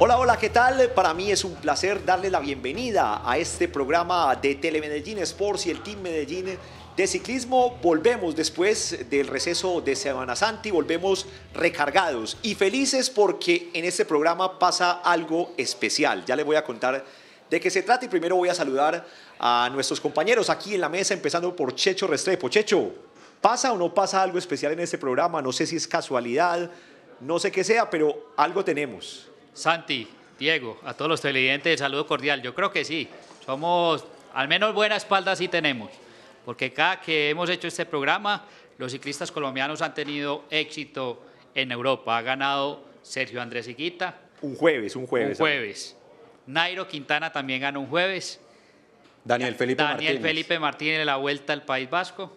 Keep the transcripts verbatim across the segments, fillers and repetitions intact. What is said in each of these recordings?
Hola, hola, ¿qué tal? Para mí es un placer darle la bienvenida a este programa de Telemedellín Sports y el Team Medellín de ciclismo. Volvemos después del receso de Semana Santa y volvemos recargados y felices porque en este programa pasa algo especial. Ya les voy a contar de qué se trata y primero voy a saludar a nuestros compañeros aquí en la mesa, empezando por Checho Restrepo. Checho, ¿pasa o no pasa algo especial en este programa? No sé si es casualidad, no sé qué sea, pero algo tenemos. Santi, Diego, a todos los televidentes, el saludo cordial. Yo creo que sí, somos, al menos buena espalda sí tenemos, porque cada que hemos hecho este programa, los ciclistas colombianos han tenido éxito en Europa. Ha ganado Sergio Andrés Higuita. Un jueves, un jueves. Un jueves. Nairo Quintana también ganó un jueves. Daniel Felipe Daniel Martínez. Felipe Martínez en la Vuelta al País Vasco.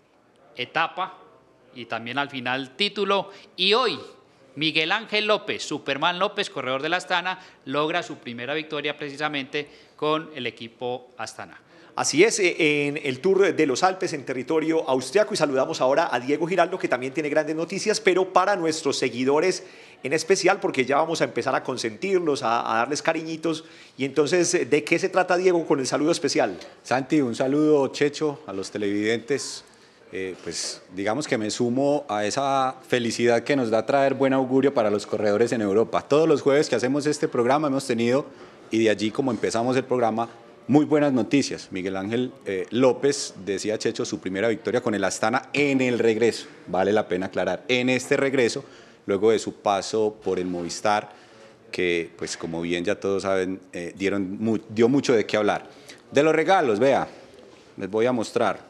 Etapa y también al final título. Y hoy Miguel Ángel López, Superman López, corredor de la Astana, logra su primera victoria precisamente con el equipo Astana. Así es, en el Tour de los Alpes en territorio austriaco, y saludamos ahora a Diego Giraldo, que también tiene grandes noticias, pero para nuestros seguidores en especial, porque ya vamos a empezar a consentirlos, a, a darles cariñitos. Y entonces, ¿de qué se trata, Diego, con el saludo especial? Santi, un saludo, Checho, a los televidentes. Eh, pues digamos que me sumo a esa felicidad que nos da traer buen augurio para los corredores en Europa. Todos los jueves que hacemos este programa hemos tenido, y de allí como empezamos el programa, muy buenas noticias. Miguel Ángel eh, López, decía Checho, su primera victoria con el Astana en el regreso, vale la pena aclarar, en este regreso, luego de su paso por el Movistar, que pues como bien ya todos saben, eh, dieron, mu dio mucho de qué hablar. De los regalos, vea, les voy a mostrar.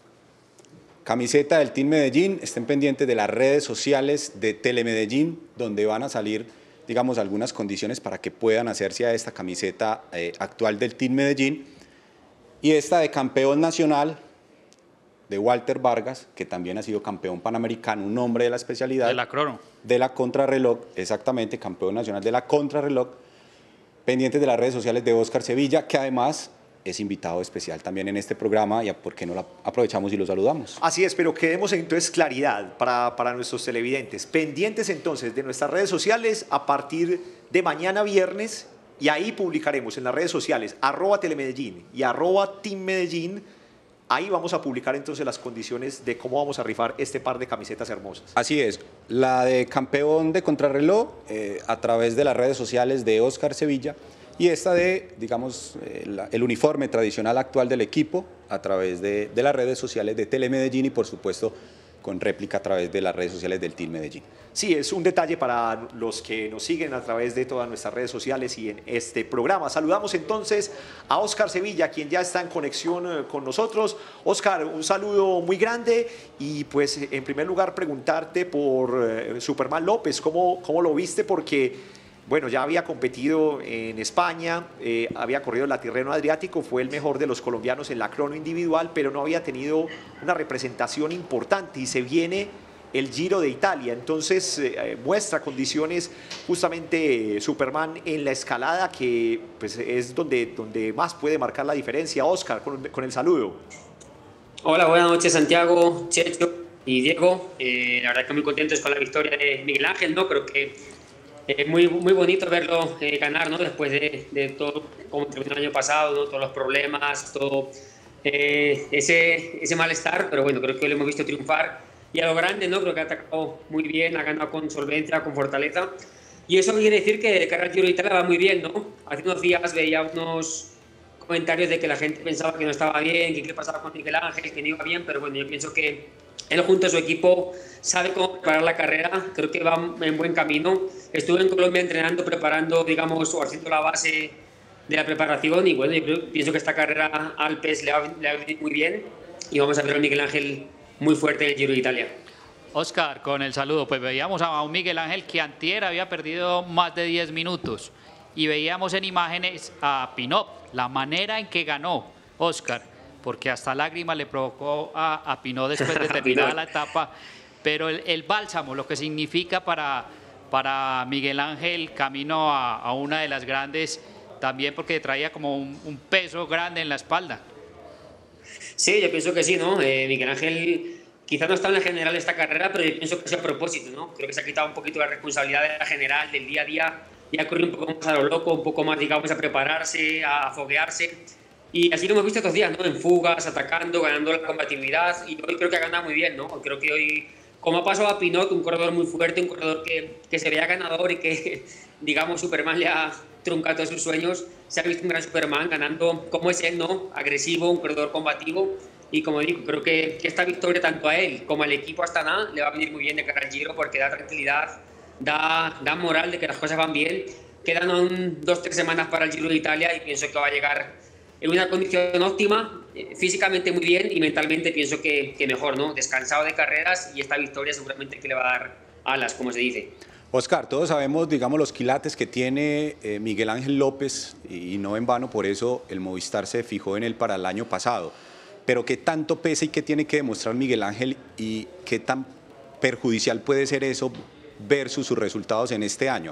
Camiseta del Team Medellín, estén pendientes de las redes sociales de Telemedellín, donde van a salir, digamos, algunas condiciones para que puedan hacerse a esta camiseta eh, actual del Team Medellín. Y esta de campeón nacional de Walter Vargas, que también ha sido campeón panamericano, un hombre de la especialidad. De la crono. De la contrarreloj, exactamente, campeón nacional de la contrarreloj. Pendientes de las redes sociales de Óscar Sevilla, que además es invitado especial también en este programa, y por qué no lo aprovechamos y lo saludamos. Así es, pero queremos entonces claridad para, para nuestros televidentes. Pendientes entonces de nuestras redes sociales a partir de mañana viernes, y ahí publicaremos en las redes sociales arroba telemedellín y arroba team medellín. Ahí vamos a publicar entonces las condiciones de cómo vamos a rifar este par de camisetas hermosas. Así es, la de campeón de contrarreloj eh, a través de las redes sociales de Óscar Sevilla, y esta de, digamos, eh, la, el uniforme tradicional actual del equipo a través de, de las redes sociales de Telemedellín, y por supuesto con réplica a través de las redes sociales del Team Medellín. Sí, es un detalle para los que nos siguen a través de todas nuestras redes sociales y en este programa. Saludamos entonces a Óscar Sevilla, quien ya está en conexión con nosotros. Óscar, un saludo muy grande, y pues en primer lugar preguntarte por eh, Superman López, ¿cómo, cómo lo viste? Porque bueno, ya había competido en España, eh, había corrido el Tirreno Adriático, fue el mejor de los colombianos en la crono individual, pero no había tenido una representación importante, y se viene el Giro de Italia. Entonces eh, muestra condiciones justamente eh, Superman en la escalada, que pues, es donde, donde más puede marcar la diferencia. Óscar, con, con el saludo. Hola, buenas noches, Santiago, Checho y Diego. Eh, la verdad que muy contentos con la victoria de Miguel Ángel, ¿no? Creo que es muy, muy bonito verlo eh, ganar, ¿no? Después de, de todo como terminó el año pasado, ¿no? Todos los problemas, todo eh, ese, ese malestar, pero bueno, creo que lo hemos visto triunfar y a lo grande, ¿no? Creo que ha atacado muy bien, ha ganado con solvencia, con fortaleza, y eso quiere decir que de cara al Giro de Italia va muy bien, ¿no? Hace unos días veía unos comentarios de que la gente pensaba que no estaba bien, que qué pasaba con Miguel Ángel, que no iba bien, pero bueno, yo pienso que él junto a su equipo sabe cómo preparar la carrera, creo que va en buen camino. Estuve en Colombia entrenando, preparando, digamos, o haciendo la base de la preparación, y bueno, yo creo, pienso que esta carrera Alpes le va, le va a venir muy bien, y vamos a ver a Miguel Ángel muy fuerte en el Giro de Italia. Óscar, con el saludo, pues veíamos a un Miguel Ángel que antier había perdido más de diez minutos, y veíamos en imágenes a Pinot, la manera en que ganó Óscar, porque hasta lágrimas le provocó a, a Pinot después de terminar la etapa, pero el, el bálsamo, lo que significa para, para Miguel Ángel camino a, a una de las grandes, también porque traía como un, un peso grande en la espalda. Sí, yo pienso que sí, ¿no? Eh, Miguel Ángel quizás no está en la general de esta carrera, pero yo pienso que es a propósito, ¿no? Creo que se ha quitado un poquito la responsabilidad de la general, del día a día, ya corrió un poco más a lo loco, un poco más, digamos, a prepararse, a foguearse. Y así lo hemos visto estos días, ¿no? En fugas, atacando, ganando la combatividad. Y hoy creo que ha ganado muy bien, ¿no? Creo que hoy, como ha pasado a Pinot, un corredor muy fuerte, un corredor que, que se veía ganador y que, digamos, Superman le ha truncado todos sus sueños, se ha visto un gran Superman ganando como es él, ¿no? Agresivo, un corredor combativo. Y como digo, creo que, que esta victoria tanto a él como al equipo Astana le va a venir muy bien de cara al Giro, porque da tranquilidad, da, da moral de que las cosas van bien. Quedan aún dos, tres semanas para el Giro de Italia y pienso que va a llegar en una condición óptima, eh, físicamente muy bien y mentalmente pienso que, que mejor, ¿no? Descansado de carreras y esta victoria seguramente que le va a dar alas, como se dice. Oscar, todos sabemos, digamos, los quilates que tiene eh, Miguel Ángel López y, y no en vano por eso el Movistar se fijó en él para el año pasado. Pero ¿qué tanto pesa y qué tiene que demostrar Miguel Ángel y qué tan perjudicial puede ser eso versus sus resultados en este año?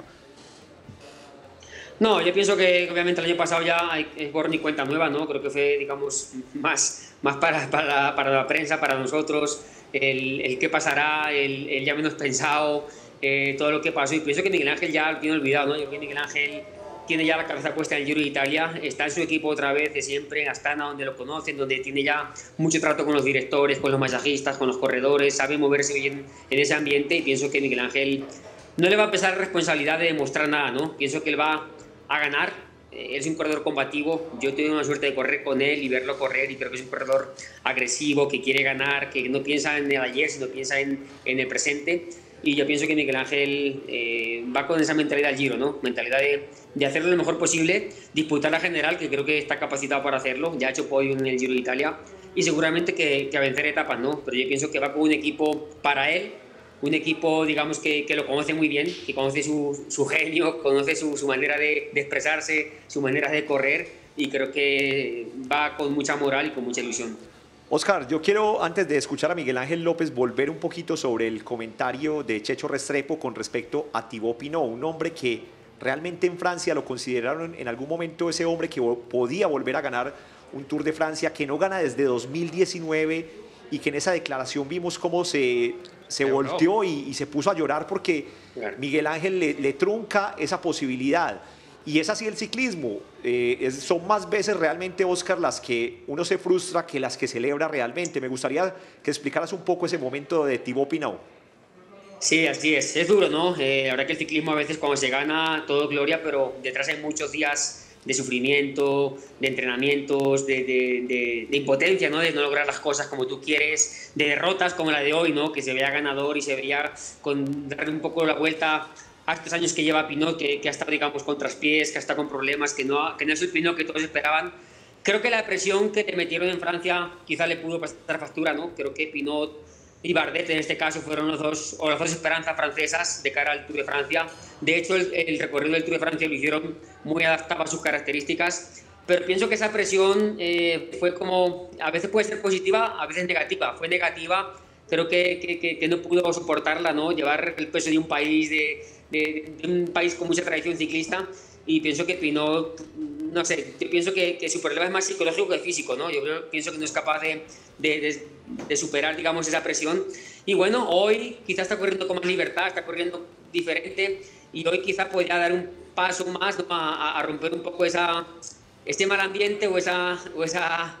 No, yo pienso que obviamente el año pasado ya es borrón y cuenta nueva, ¿no? Creo que fue, digamos, más, más para, para, para la prensa, para nosotros, el, el qué pasará, el, el ya menos pensado, eh, todo lo que pasó. Y pienso que Miguel Ángel ya lo tiene olvidado, ¿no? Yo creo que Miguel Ángel tiene ya la cabeza puesta en el Giro de Italia, está en su equipo otra vez de siempre, en Astana, donde lo conocen, donde tiene ya mucho trato con los directores, con los masajistas, con los corredores, sabe moverse bien en ese ambiente y pienso que Miguel Ángel no le va a pesar la responsabilidad de demostrar nada, ¿no? Pienso que él va a ganar, él es un corredor combativo, yo tuve una suerte de correr con él y verlo correr y creo que es un corredor agresivo, que quiere ganar, que no piensa en el ayer, sino piensa en, en el presente. Y yo pienso que Miguel Ángel eh, va con esa mentalidad al Giro, ¿no? Mentalidad de, de hacerlo lo mejor posible, disputar la general, que creo que está capacitado para hacerlo, ya ha hecho podio en el Giro de Italia, y seguramente que, que a vencer etapas, ¿no? Pero yo pienso que va con un equipo para él, un equipo, digamos, que, que lo conoce muy bien, que conoce su, su genio, conoce su, su manera de, de expresarse, su manera de correr, y creo que va con mucha moral y con mucha ilusión. Oscar, yo quiero, antes de escuchar a Miguel Ángel López, volver un poquito sobre el comentario de Checho Restrepo con respecto a Thibaut Pinot, un hombre que realmente en Francia lo consideraron en algún momento ese hombre que podía volver a ganar un Tour de Francia, que no gana desde dos mil diecinueve y que en esa declaración vimos cómo se, se volteó y, y se puso a llorar porque Miguel Ángel le, le trunca esa posibilidad. Y es así el ciclismo, eh, es, son más veces realmente, Oscar, las que uno se frustra que las que celebra realmente. Me gustaría que explicaras un poco ese momento de Thibaut Pinot. Sí, así es, es duro, ¿no? Eh, la verdad que el ciclismo a veces cuando se gana todo gloria, pero detrás hay muchos días de sufrimiento, de entrenamientos, de, de, de, de impotencia, ¿no? De no lograr las cosas como tú quieres, de derrotas como la de hoy, ¿no? Que se veía ganador y se veía con darle un poco la vuelta a estos años que lleva Pinot, que, que ha estado, digamos, con traspiés, que ha estado con problemas, que no, que no es el Pinot que todos esperaban. Creo que la presión que le metieron en Francia quizá le pudo pasar factura, ¿no? Creo que Pinot y Bardet en este caso fueron los dos, o las dos esperanzas francesas de cara al Tour de Francia. De hecho, el, el recorrido del Tour de Francia lo hicieron muy adaptado a sus características, pero pienso que esa presión eh, fue como, a veces puede ser positiva, a veces negativa. Fue negativa, creo que, que, que, que no pudo soportarla, ¿no? Llevar el peso de un país de, de, de un país con mucha tradición ciclista, y pienso que Pinot, no sé, yo pienso que, que su problema es más psicológico que físico, ¿no? Yo creo, pienso que no es capaz de, de, de, de superar, digamos, esa presión. Y bueno, hoy quizás está corriendo con más libertad, está corriendo diferente, y hoy quizás podría dar un paso más, ¿no? a, a romper un poco esa, este mal ambiente o esa, o esa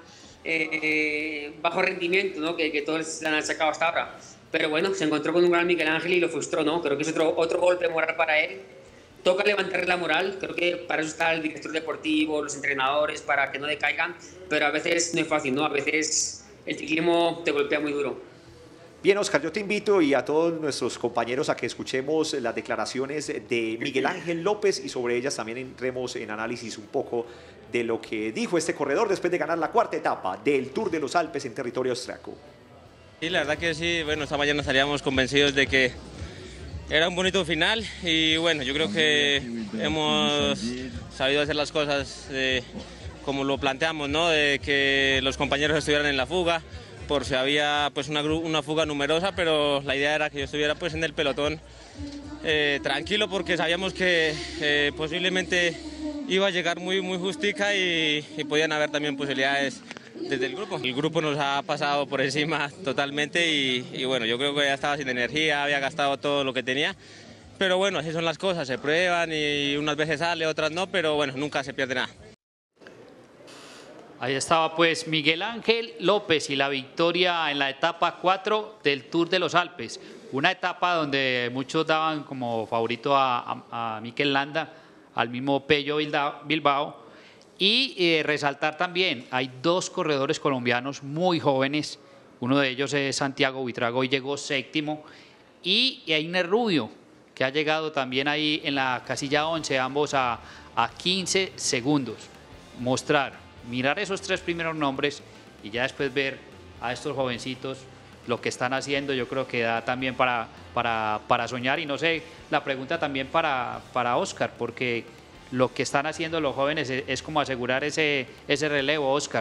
eh, bajo rendimiento, ¿no? que, que todos le han sacado hasta ahora. Pero bueno, se encontró con un gran Miguel Ángel y lo frustró, ¿no? Creo que es otro, otro golpe moral para él. Toca levantar la moral, creo que para eso está el director deportivo, los entrenadores, para que no decaigan, pero a veces no es fácil, ¿no? A veces el ciclismo te golpea muy duro. Bien, Oscar, yo te invito y a todos nuestros compañeros a que escuchemos las declaraciones de Miguel Ángel López y sobre ellas también entremos en análisis un poco de lo que dijo este corredor después de ganar la cuarta etapa del Tour de los Alpes en territorio austriaco. Sí, la verdad que sí, bueno, esta mañana estaríamos convencidos de que era un bonito final y bueno, yo creo que hemos sabido hacer las cosas eh, como lo planteamos, ¿no? De que los compañeros estuvieran en la fuga, por si había pues una, una fuga numerosa, pero la idea era que yo estuviera pues en el pelotón eh, tranquilo, porque sabíamos que eh, posiblemente iba a llegar muy, muy justica y, y podían haber también posibilidades desde el grupo. El grupo nos ha pasado por encima totalmente y, y bueno, yo creo que ya estaba sin energía, había gastado todo lo que tenía pero bueno, así son las cosas, se prueban y unas veces sale, otras no, pero bueno, nunca se pierde nada. Ahí estaba pues Miguel Ángel López y la victoria en la etapa cuatro del Tour de los Alpes. Una etapa donde muchos daban como favorito a, a, a Mikel Landa, al mismo Pello Bilbao. Y eh, resaltar también, hay dos corredores colombianos muy jóvenes. Uno de ellos es Santiago Buitrago y llegó séptimo. Y Einer Rubio, que ha llegado también ahí en la casilla once, ambos a, a quince segundos. Mostrar. Mirar esos tres primeros nombres y ya después ver a estos jovencitos lo que están haciendo, yo creo que da también para, para, para soñar. Y no sé, la pregunta también para, para Óscar, porque lo que están haciendo los jóvenes es, es como asegurar ese, ese relevo, Óscar.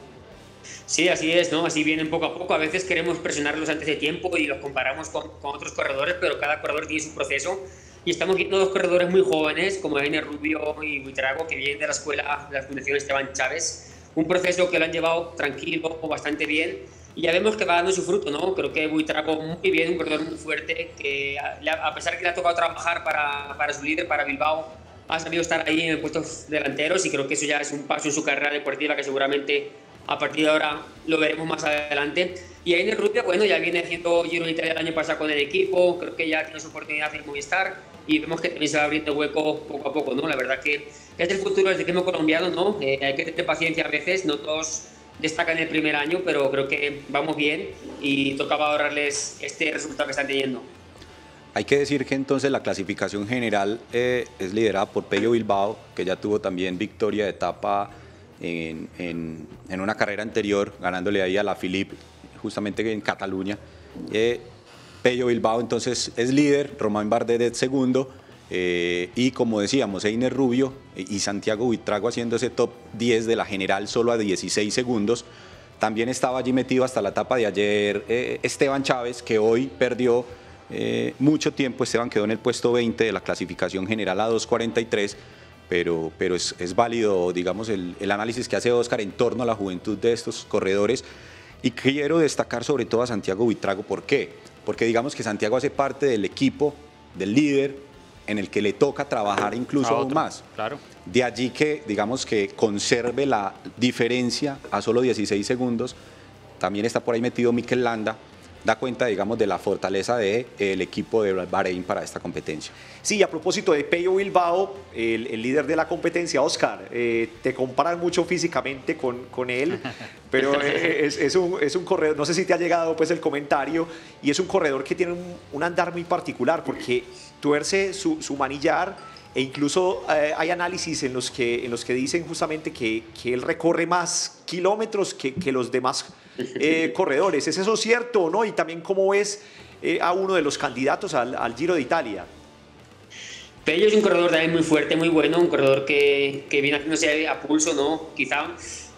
Sí, así es, ¿no? Así vienen poco a poco. A veces queremos presionarlos antes de tiempo y los comparamos con, con otros corredores, pero cada corredor tiene su proceso. Y estamos viendo dos corredores muy jóvenes, como Einer Rubio y Buitrago, que vienen de la escuela de la Fundación Esteban Chávez. Un proceso que lo han llevado tranquilo, bastante bien. Y ya vemos que va dando su fruto, ¿no? Creo que Buitrago muy bien, un corredor muy fuerte, que a pesar que le ha tocado trabajar para, para su líder, para Bilbao, ha sabido estar ahí en puestos delanteros y creo que eso ya es un paso en su carrera deportiva que seguramente a partir de ahora lo veremos más adelante. Y Einer Rubio, bueno, ya viene haciendo Giro de Italia el año pasado con el equipo, creo que ya tiene su oportunidad en Movistar y vemos que también se va abriendo hueco poco a poco, ¿no? La verdad que es el futuro del ciclismo colombiano, ¿no? Eh, hay que tener paciencia a veces, no todos destacan el primer año, pero creo que vamos bien y tocaba ahorrarles este resultado que están teniendo. Hay que decir que entonces la clasificación general eh, es liderada por Pello Bilbao, que ya tuvo también victoria de etapa en, en, en una carrera anterior, ganándole ahí a la Philippe, justamente en Cataluña. Eh, Pello Bilbao entonces es líder, Romain Bardet es segundo, eh, y como decíamos, Einer Rubio y Santiago Buitrago haciendo ese top diez de la general solo a dieciséis segundos. También estaba allí metido hasta la etapa de ayer eh, Esteban Chávez, que hoy perdió eh, mucho tiempo. Esteban quedó en el puesto veinte de la clasificación general a dos cuarenta y tres, pero, pero es, es válido, digamos, el, el análisis que hace Óscar en torno a la juventud de estos corredores. Y quiero destacar sobre todo a Santiago Buitrago. ¿Por qué? Porque digamos que Santiago hace parte del equipo, del líder, en el que le toca trabajar incluso aún más. Claro. De allí que, digamos, que conserve la diferencia a solo dieciséis segundos. También está por ahí metido Mikel Landa. Da cuenta, digamos, de la fortaleza del equipo de Bahrein para esta competencia. Sí, a propósito de Pello Bilbao, el, el líder de la competencia, Óscar, eh, te comparan mucho físicamente con, con él, pero es, es, un, es un corredor, no sé si te ha llegado pues el comentario, y es un corredor que tiene un, un andar muy particular, porque tuerce su, su manillar, e incluso eh, hay análisis en los que, en los que dicen justamente que, que él recorre más kilómetros que, que los demás eh, corredores. ¿Es eso cierto o no? Y también cómo es eh, a uno de los candidatos al, al Giro de Italia. Pello es un corredor también muy fuerte, muy bueno, un corredor que, que viene haciéndose a pulso, ¿no? Quizá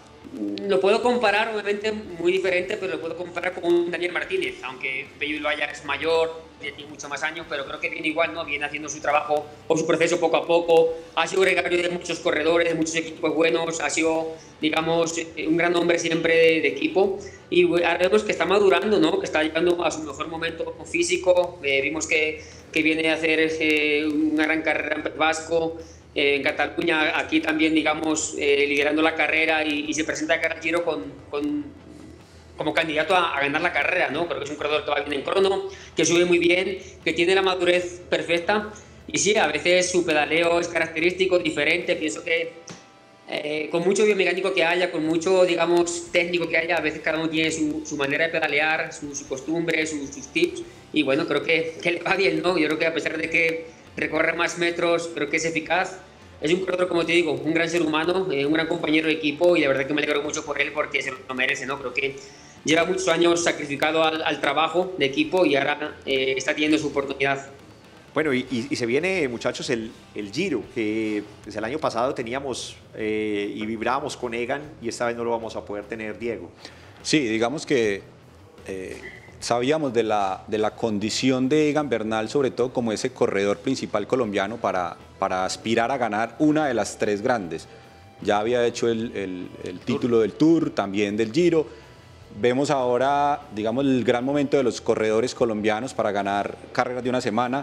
lo puedo comparar, obviamente muy diferente, pero lo puedo comparar con un Daniel Martínez, aunque Pello Bilbao ya es mayor, tiene mucho más años, pero creo que viene igual, ¿no? Viene haciendo su trabajo o su proceso poco a poco, ha sido gregario de muchos corredores, de muchos equipos buenos, ha sido, digamos, un gran hombre siempre de, de equipo, y ahora vemos que está madurando, ¿no? Que está llegando a su mejor momento físico, eh, vimos que, que viene a hacer eh, una gran carrera en País Vasco, en Cataluña, aquí también, digamos, eh, liderando la carrera y, y se presenta cara al Giro con, con, como candidato a, a ganar la carrera, ¿no? Creo que es un corredor que va bien en crono, que sube muy bien, que tiene la madurez perfecta y sí, a veces su pedaleo es característico, diferente, pienso que eh, con mucho biomecánico que haya, con mucho, digamos, técnico que haya, a veces cada uno tiene su, su manera de pedalear, su, su costumbre, su, sus tips y bueno, creo que, que le va bien, ¿no? Yo creo que a pesar de que recorre más metros, creo que es eficaz. Es un corredor, como te digo, un gran ser humano, eh, un gran compañero de equipo y la verdad que me alegro mucho por él porque se lo merece, ¿no? Creo que lleva muchos años sacrificado al, al trabajo de equipo y ahora eh, está teniendo su oportunidad. Bueno, y, y, y se viene, muchachos, el, el Giro, que pues, el año pasado teníamos eh, y vibrábamos con Egan y esta vez no lo vamos a poder tener, Diego. Sí, digamos que eh, sabíamos de la, de la condición de Egan Bernal, sobre todo como ese corredor principal colombiano para, para aspirar a ganar una de las tres grandes. Ya había hecho el, el, el título del Tour, también del Giro. Vemos ahora, digamos, el gran momento de los corredores colombianos para ganar carreras de una semana.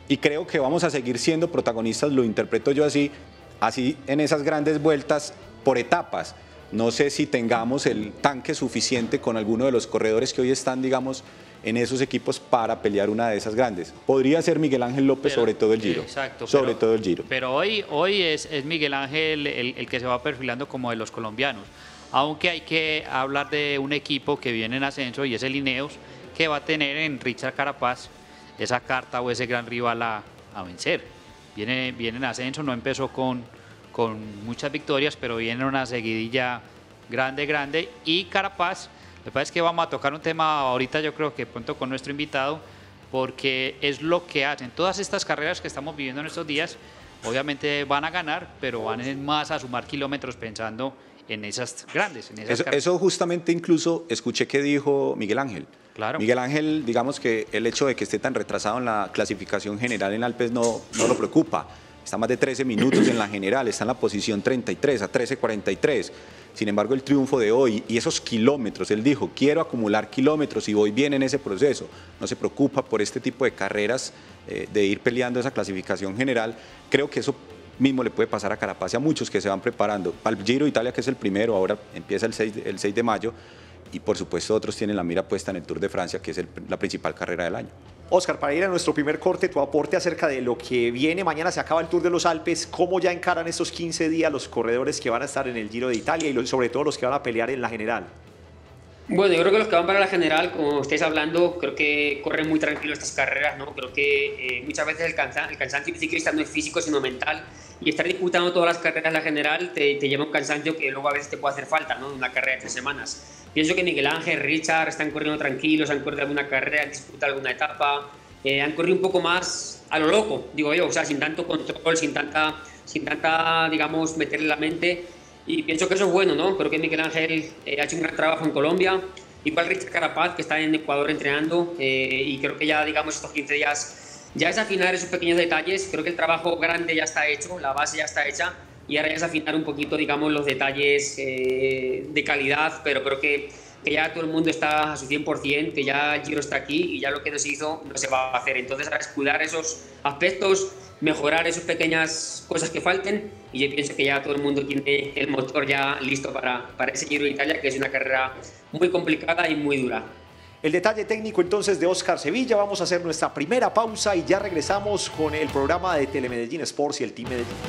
y creo que vamos a seguir siendo protagonistas, lo interpreto yo así, así en esas grandes vueltas por etapas. No sé si tengamos el tanque suficiente con alguno de los corredores que hoy están, digamos, en esos equipos para pelear una de esas grandes. Podría ser Miguel Ángel López, pero, sobre todo el Giro. Exacto. Sobre pero, todo el Giro. Pero hoy, hoy es, es Miguel Ángel el, el que se va perfilando como de los colombianos. Aunque hay que hablar de un equipo que viene en ascenso y es el Ineos, que va a tener en Richard Carapaz esa carta o ese gran rival a, a vencer. Viene, viene en ascenso, no empezó con, con muchas victorias, pero viene una seguidilla grande, grande. Y Carapaz, lo que pasa es que vamos a tocar un tema ahorita, yo creo que pronto con nuestro invitado, porque es lo que hacen. Todas estas carreras que estamos viviendo en estos días, obviamente van a ganar, pero van más a sumar kilómetros pensando en esas grandes. En esas eso, eso justamente incluso escuché que dijo Miguel Ángel. Claro. Miguel Ángel, digamos que el hecho de que esté tan retrasado en la clasificación general en Alpes no, no lo preocupa. Está más de trece minutos en la general, está en la posición treinta y tres, a trece cuarenta y tres. Sin embargo, el triunfo de hoy y esos kilómetros, él dijo, quiero acumular kilómetros y voy bien en ese proceso. No se preocupa por este tipo de carreras, eh, de ir peleando esa clasificación general. Creo que eso mismo le puede pasar a Carapaz y a muchos que se van preparando. Para el Giro de Italia, que es el primero, ahora empieza el seis, el seis de mayo, y por supuesto otros tienen la mira puesta en el Tour de Francia, que es el, la principal carrera del año. Óscar, para ir a nuestro primer corte, tu aporte acerca de lo que viene. Mañana se acaba el Tour de los Alpes. ¿Cómo ya encaran estos quince días los corredores que van a estar en el Giro de Italia y sobre todo los que van a pelear en la general? Bueno, yo creo que los que van para la general, como estáis hablando, creo que corren muy tranquilo estas carreras, ¿no? Creo que eh, muchas veces el, cansa el cansancio ciclista no es físico, sino mental. Y estar disputando todas las carreras en la general te, te lleva un cansancio que luego a veces te puede hacer falta, ¿no? Una carrera de tres semanas. Pienso que Miguel Ángel, Richard están corriendo tranquilos, han corrido alguna carrera, han disputado alguna etapa, eh, han corrido un poco más a lo loco, digo yo, o sea, sin tanto control, sin tanta, sin tanta, digamos, meterle la mente. Y pienso que eso es bueno, ¿no? Creo que Miguel Ángel eh, ha hecho un gran trabajo en Colombia. Igual Richard Carapaz, que está en Ecuador entrenando, eh, y creo que ya, digamos, estos quince días ya es afinar esos pequeños detalles. Creo que el trabajo grande ya está hecho, la base ya está hecha, y ahora ya es afinar un poquito, digamos, los detalles eh, de calidad, pero creo que, que ya todo el mundo está a su cien por cien, que ya el Giro está aquí y ya lo que no se hizo no se va a hacer. Entonces, ahora es cuidar esos aspectos, mejorar esas pequeñas cosas que falten, y yo pienso que ya todo el mundo tiene el motor ya listo para, para ese Giro de Italia, que es una carrera muy complicada y muy dura. El detalle técnico entonces de Óscar Sevilla. Vamos a hacer nuestra primera pausa y ya regresamos con el programa de Telemedellín Sports y el Team Medellín.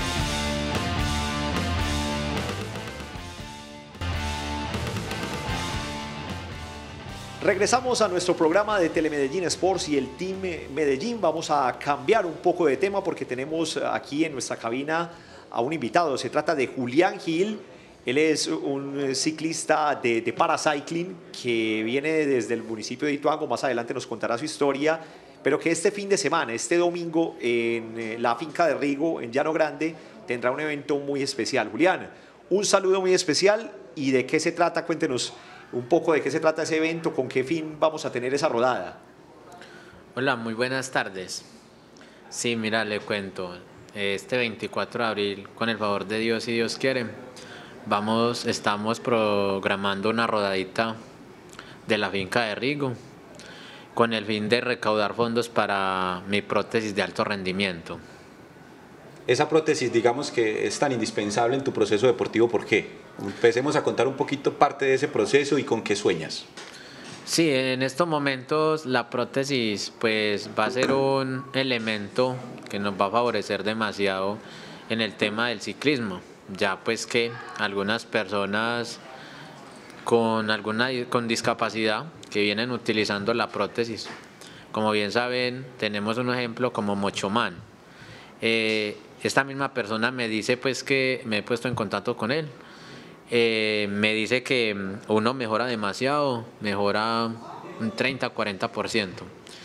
Regresamos a nuestro programa de Telemedellín Sports y el Team Medellín. Vamos a cambiar un poco de tema porque tenemos aquí en nuestra cabina a un invitado. Se trata de Julián Gil. Él es un ciclista de, de paracycling que viene desde el municipio de Ituango. Más adelante nos contará su historia, pero que este fin de semana, este domingo, en la finca de Rigo, en Llano Grande, tendrá un evento muy especial. Julián, un saludo muy especial. ¿Y de qué se trata? Cuéntenos un poco de qué se trata ese evento, con qué fin vamos a tener esa rodada. Hola, muy buenas tardes. Sí, mira, le cuento. Este veinticuatro de abril, con el favor de Dios, si Dios quiere, vamos, estamos programando una rodadita de la finca de Rigo con el fin de recaudar fondos para mi prótesis de alto rendimiento. Esa prótesis, digamos que es tan indispensable en tu proceso deportivo, ¿por qué? Empecemos a contar un poquito parte de ese proceso y con qué sueñas. Sí, en estos momentos la prótesis pues va a ser un elemento que nos va a favorecer demasiado en el tema del ciclismo, ya pues que algunas personas con alguna con discapacidad que vienen utilizando la prótesis, como bien saben, tenemos un ejemplo como Mochoman. Eh, esta misma persona me dice pues que me he puesto en contacto con él, eh, me dice que uno mejora demasiado, mejora un treinta a cuarenta por ciento,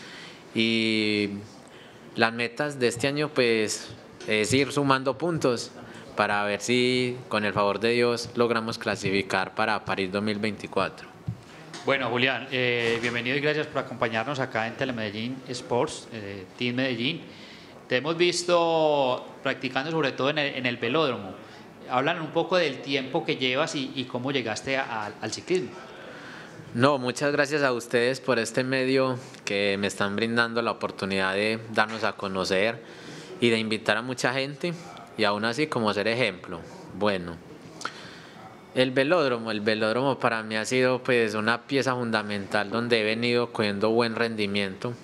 y las metas de este año pues es ir sumando puntos para ver si con el favor de Dios logramos clasificar para París dos mil veinticuatro. Bueno, Julián, eh, bienvenido y gracias por acompañarnos acá en Telemedellín Sports, eh, Team Medellín. Te hemos visto practicando sobre todo en el, en el velódromo. Hablan un poco del tiempo que llevas y, y cómo llegaste a, a, al ciclismo. No, muchas gracias a ustedes por este medio que me están brindando la oportunidad de darnos a conocer y de invitar a mucha gente y aún así como ser ejemplo. Bueno, el velódromo, el velódromo para mí ha sido pues una pieza fundamental donde he venido cogiendo buen rendimiento.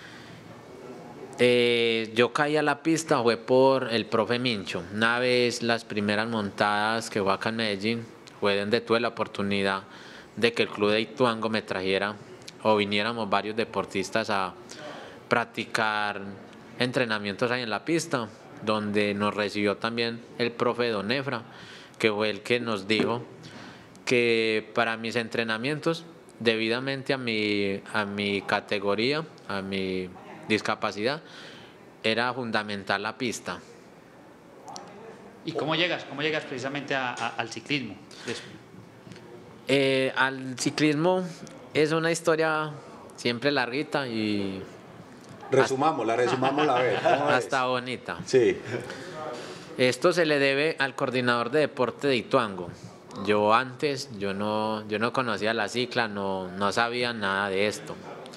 Eh, yo caí a la pista fue por el profe Mincho. Una vez las primeras montadas que fue acá en Medellín fue donde tuve la oportunidad de que el club de Ituango me trajera o viniéramos varios deportistas a practicar entrenamientos ahí en la pista, donde nos recibió también el profe Don Efra, que fue el que nos dijo que para mis entrenamientos, debidamente a mi, a mi categoría, a mi discapacidad, era fundamental la pista. ¿Y cómo llegas? ¿Cómo llegas precisamente a, a, al ciclismo? Eh, al ciclismo es una historia siempre larguita y... Resumámosla, resumámosla a ver. Hasta bonita. Sí. Esto se le debe al coordinador de deporte de Ituango. Yo antes, yo no, yo no conocía la cicla, no, no sabía nada de esto.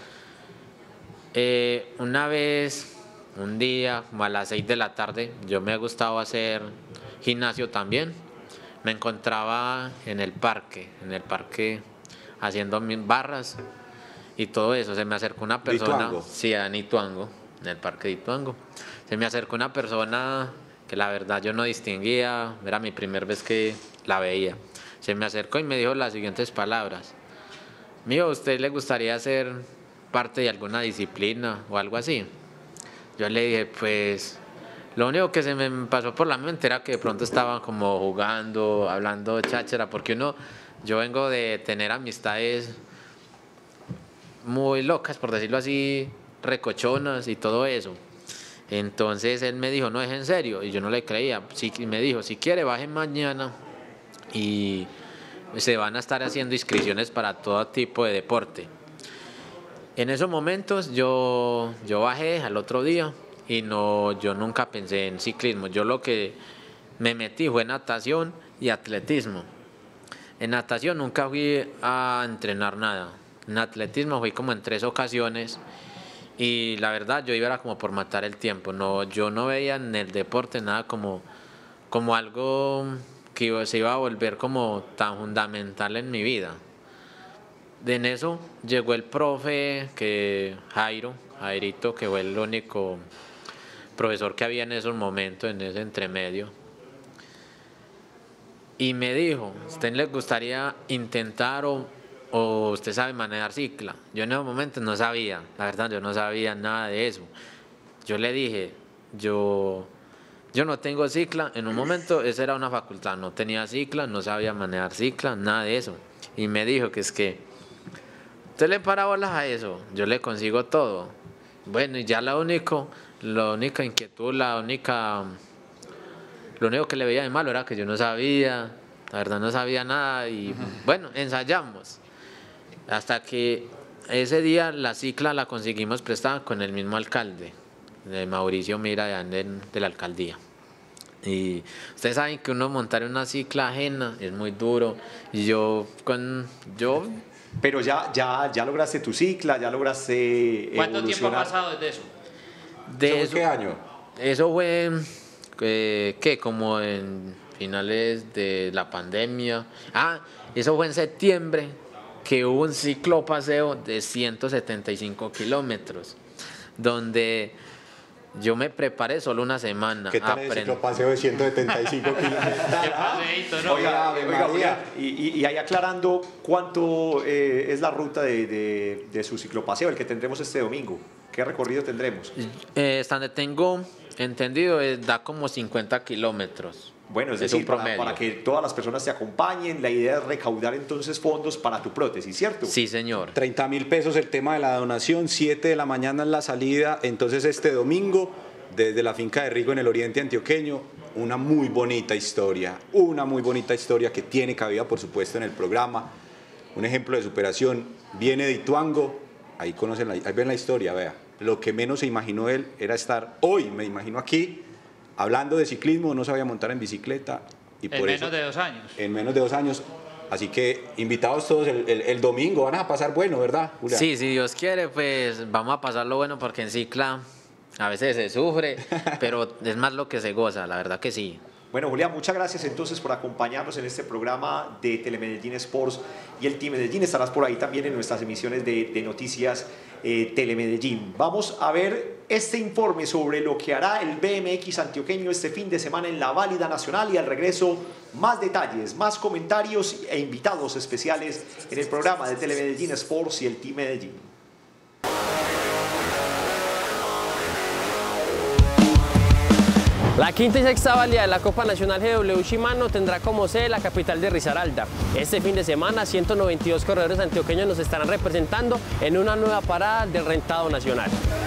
Eh, una vez, un día, como a las seis de la tarde, yo me gustaba hacer gimnasio también. Me encontraba en el parque, en el parque haciendo mis barras y todo eso. Se me acercó una persona, ¿Ituango? sí, en Ituango, en el parque de Ituango. Se me acercó una persona que la verdad yo no distinguía, era mi primera vez que la veía. Se me acercó y me dijo las siguientes palabras: mío, ¿a usted le gustaría ser parte de alguna disciplina o algo así? Yo le dije, pues... Lo único que se me pasó por la mente era que de pronto estaban como jugando, hablando cháchara, porque uno, yo vengo de tener amistades muy locas, por decirlo así, recochonas y todo eso. Entonces él me dijo, no, es en serio, y yo no le creía. Sí, y me dijo, si quiere, baje mañana y se van a estar haciendo inscripciones para todo tipo de deporte. En esos momentos yo, yo bajé al otro día. Y no, yo nunca pensé en ciclismo. Yo lo que me metí fue en natación y atletismo. En natación nunca fui a entrenar nada. En atletismo fui como en tres ocasiones. Y la verdad yo iba era como por matar el tiempo. No, yo no veía en el deporte nada como, como algo que se iba a volver como tan fundamental en mi vida. En eso llegó el profe que Jairo, Jairito, que fue el único profesor que había en esos momentos, en ese entremedio, y me dijo, ¿usted le gustaría intentar o, o usted sabe manejar cicla? Yo en esos momentos no sabía, la verdad yo no sabía nada de eso. Yo le dije, yo, yo no tengo cicla. En un momento esa era una facultad, no tenía cicla, no sabía manejar cicla, nada de eso. Y me dijo que es que usted le para bolas a eso, yo le consigo todo. Bueno, y ya lo único, la única inquietud, la única, lo único que le veía de malo era que yo no sabía, la verdad no sabía nada y bueno, ensayamos. Hasta que ese día la cicla la conseguimos prestada con el mismo alcalde, de Mauricio Mira, de, de la alcaldía. Y ustedes saben que uno montar una cicla ajena es muy duro. Y yo, con, yo Pero ya, ya, ya lograste tu cicla, ya lograste ¿Cuánto tiempo ha evolucionar. pasado desde eso? de ¿Eso fue qué año? Eso fue, eh, ¿qué? Como en finales de la pandemia. Ah, eso fue en septiembre, que hubo un ciclopaseo de ciento setenta y cinco kilómetros, donde yo me preparé solo una semana. ¿Qué tal el ciclopaseo de ciento setenta y cinco kilómetros? Qué paseíto, ¿no? Oiga, Ave oiga, María. oiga, y, y, y ahí aclarando, ¿cuánto eh, es la ruta de, de, de su ciclopaseo, el que tendremos este domingo? ¿Qué recorrido tendremos? Eh, hasta donde tengo entendido, eh, da como cincuenta kilómetros. Bueno, es, Es decir, un para, promedio. para que todas las personas te acompañen, la idea es recaudar entonces fondos para tu prótesis, ¿cierto? Sí, señor. treinta mil pesos el tema de la donación, siete de la mañana en la salida, entonces este domingo desde la finca de Rigo en el oriente antioqueño, una muy bonita historia, una muy bonita historia que tiene cabida por supuesto en el programa, un ejemplo de superación, viene de Ituango, ahí conocen, la, ahí ven la historia, vea, lo que menos se imaginó él era estar hoy, me imagino aquí, hablando de ciclismo, no sabía montar en bicicleta y En por menos eso, de dos años. en menos de dos años, Así que invitados todos el, el, el domingo, van a pasar bueno, ¿verdad, Julián? Sí, si Dios quiere, pues vamos a pasarlo bueno porque en Cicla a veces se sufre, pero es más lo que se goza, la verdad que sí. Bueno, Julián, muchas gracias entonces por acompañarnos en este programa de Telemedellín Sports y el Team Medellín. Estarás por ahí también en nuestras emisiones de, de noticias eh, Telemedellín. Vamos a ver este informe sobre lo que hará el B M X antioqueño este fin de semana en la Válida Nacional y al regreso más detalles, más comentarios e invitados especiales en el programa de Telemedellín Sports y el Team Medellín. La quinta y sexta válida de la Copa Nacional G W Shimano tendrá como sede la capital de Risaralda. Este fin de semana, ciento noventa y dos corredores antioqueños nos estarán representando en una nueva parada del rentado nacional.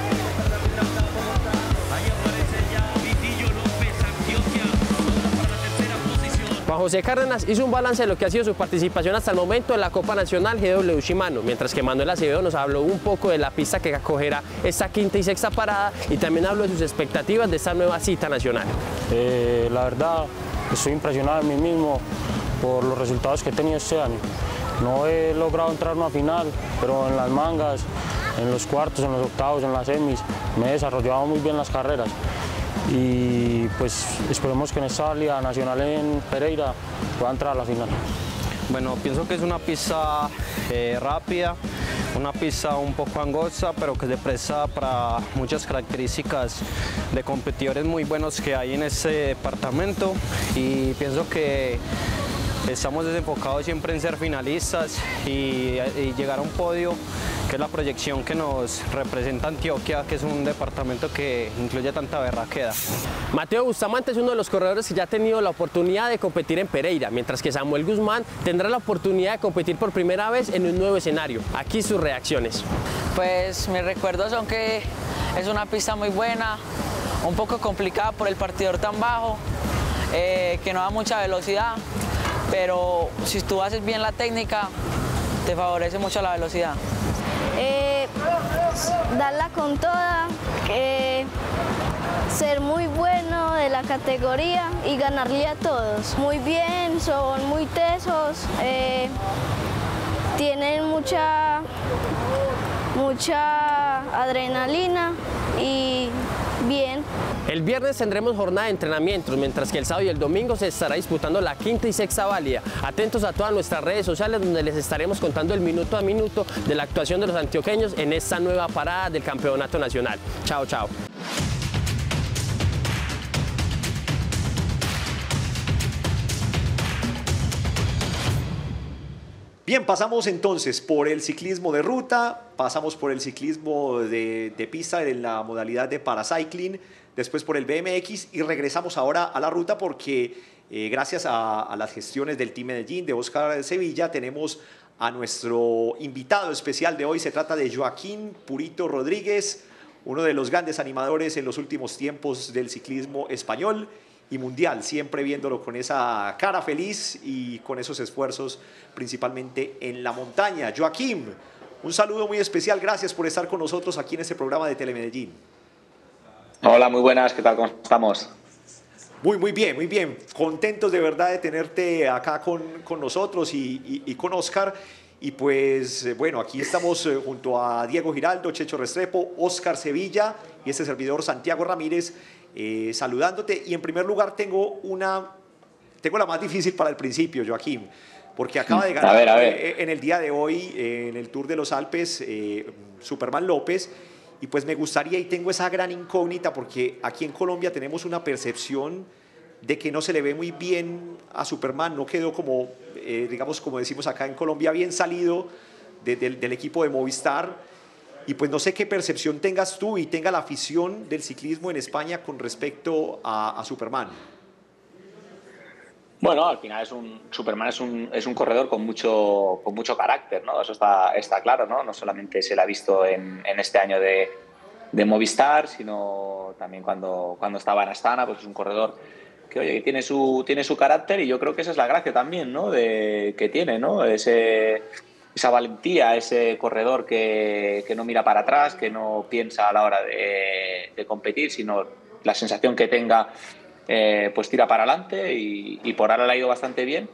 Juan José Cárdenas hizo un balance de lo que ha sido su participación hasta el momento en la Copa Nacional G W Shimano, mientras que Manuel Acevedo nos habló un poco de la pista que acogerá esta quinta y sexta parada y también habló de sus expectativas de esta nueva cita nacional. Eh, la verdad, estoy impresionado de mí mismo por los resultados que he tenido este año. No he logrado entrar a una final, pero en las mangas, en los cuartos, en los octavos, en las semis, me he desarrollado muy bien las carreras. Y pues esperemos que en esta válida nacional en Pereira pueda entrar a la final. Bueno, pienso que es una pista eh, rápida, una pista un poco angosta, pero que se presta para muchas características de competidores muy buenos que hay en este departamento, y pienso que estamos desenfocados siempre en ser finalistas y, y llegar a un podio, que es la proyección que nos representa Antioquia, que es un departamento que incluye tanta berraquera. Mateo Bustamante es uno de los corredores que ya ha tenido la oportunidad de competir en Pereira, mientras que Samuel Guzmán tendrá la oportunidad de competir por primera vez en un nuevo escenario. Aquí sus reacciones. Pues mis recuerdos son que es una pista muy buena, un poco complicada por el partidor tan bajo, eh, que no da mucha velocidad, pero si tú haces bien la técnica, te favorece mucho la velocidad. Eh, darla con toda, eh, ser muy bueno de la categoría y ganarle a todos. Muy bien, son muy tesos, eh, tienen mucha, mucha adrenalina y bien. El viernes tendremos jornada de entrenamientos, mientras que el sábado y el domingo se estará disputando la quinta y sexta válida. Atentos a todas nuestras redes sociales, donde les estaremos contando el minuto a minuto de la actuación de los antioqueños en esta nueva parada del campeonato nacional. Chao, chao. Bien, pasamos entonces por el ciclismo de ruta, pasamos por el ciclismo de, de pista en la modalidad de paracycling, después por el B M X y regresamos ahora a la ruta porque eh, gracias a, a las gestiones del Team Medellín, de Óscar Sevilla, tenemos a nuestro invitado especial de hoy. Se trata de Joaquín Purito Rodríguez, uno de los grandes animadores en los últimos tiempos del ciclismo español y mundial, siempre viéndolo con esa cara feliz y con esos esfuerzos principalmente en la montaña. Joaquín, un saludo muy especial, gracias por estar con nosotros aquí en este programa de Telemedellín. Hola, muy buenas, ¿qué tal? ¿Cómo estamos? Muy, muy bien, muy bien. Contentos de verdad de tenerte acá con, con nosotros y, y, y con Óscar. Y pues, bueno, aquí estamos junto a Diego Giraldo, Checho Restrepo, Óscar Sevilla y este servidor Santiago Ramírez, eh, saludándote. Y en primer lugar tengo una, tengo la más difícil para el principio, Joaquín, porque acaba de ganar a ver, a ver. en el día de hoy, en el Tour de los Alpes, eh, Superman López. Y pues me gustaría, y tengo esa gran incógnita, porque aquí en Colombia tenemos una percepción de que no se le ve muy bien a Superman, no quedó como, eh, digamos, como decimos acá en Colombia, bien salido de, de, del equipo de Movistar. Y pues no sé qué percepción tengas tú y tenga la afición del ciclismo en España con respecto a, a Superman. Bueno, al final es un Superman es un, es un corredor con mucho, con mucho carácter, ¿no? Eso está, está claro, ¿no? No solamente se le ha visto en, en este año de, de Movistar, sino también cuando, cuando estaba en Astana, pues es un corredor que, oye, que tiene su, tiene su carácter, y yo creo que esa es la gracia también, ¿no? De, que tiene, ¿no? Ese, esa valentía, ese corredor que, que no mira para atrás, que no piensa a la hora de, de competir, sino la sensación que tenga, Eh, pues tira para adelante, y, y por ahora le ha ido bastante bien,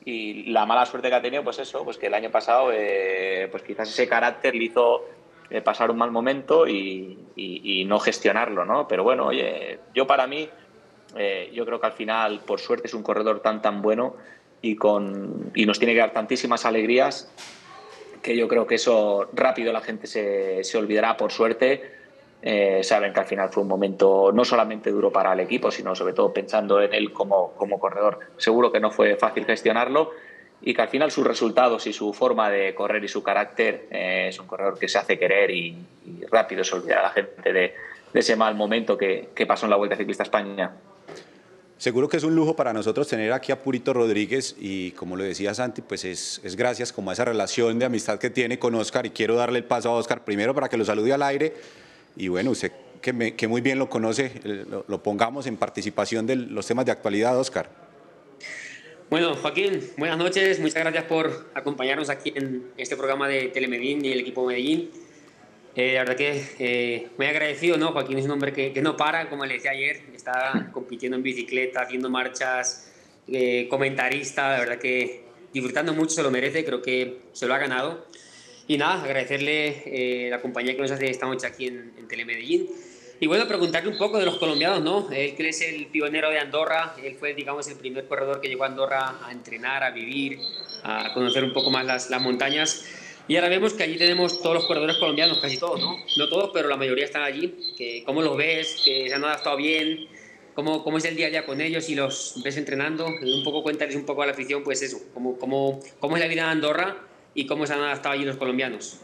y la mala suerte que ha tenido, pues eso, pues que el año pasado, eh, pues quizás ese carácter le hizo eh, pasar un mal momento y, y, y no gestionarlo, ¿no? Pero bueno, oye, yo para mí, eh, yo creo que al final, por suerte, es un corredor tan tan bueno y, con, y nos tiene que dar tantísimas alegrías que yo creo que eso rápido la gente se, se olvidará, por suerte. Eh, saben que al final fue un momento no solamente duro para el equipo, sino sobre todo pensando en él como, como corredor. Seguro que no fue fácil gestionarlo y que al final sus resultados y su forma de correr y su carácter eh, es un corredor que se hace querer y, y rápido se olvidará la gente de, de ese mal momento que, que pasó en la Vuelta Ciclista a España. Seguro que es un lujo para nosotros tener aquí a Purito Rodríguez y como lo decía Santi, pues es, es gracias como a esa relación de amistad que tiene con Óscar y quiero darle el paso a Óscar primero para que lo salude al aire y bueno, usted que, me, que muy bien lo conoce, lo, lo pongamos en participación de los temas de actualidad, Óscar. Bueno, Joaquín, buenas noches, muchas gracias por acompañarnos aquí en este programa de Telemedellín y el equipo Medellín. Eh, la verdad que eh, muy agradecido, ¿no? Joaquín es un hombre que, que no para, como le decía ayer, está compitiendo en bicicleta, haciendo marchas, eh, comentarista, la verdad que disfrutando mucho, se lo merece, creo que se lo ha ganado. Y nada, agradecerle eh, la compañía que nos hace esta noche aquí en, en Telemedellín. Y bueno, preguntarle un poco de los colombianos, ¿no? Él que es el pionero de Andorra, él fue, digamos, el primer corredor que llegó a Andorra a entrenar, a vivir, a conocer un poco más las, las montañas. Y ahora vemos que allí tenemos todos los corredores colombianos, casi todos, ¿no? No todos, pero la mayoría están allí. Que, ¿Cómo los ves? ¿Que se han adaptado bien? ¿Cómo, ¿Cómo es el día a día con ellos y los ves entrenando? Un poco cuéntales un poco a la afición, pues eso, cómo, cómo, cómo es la vida en Andorra y cómo se han adaptado allí los colombianos.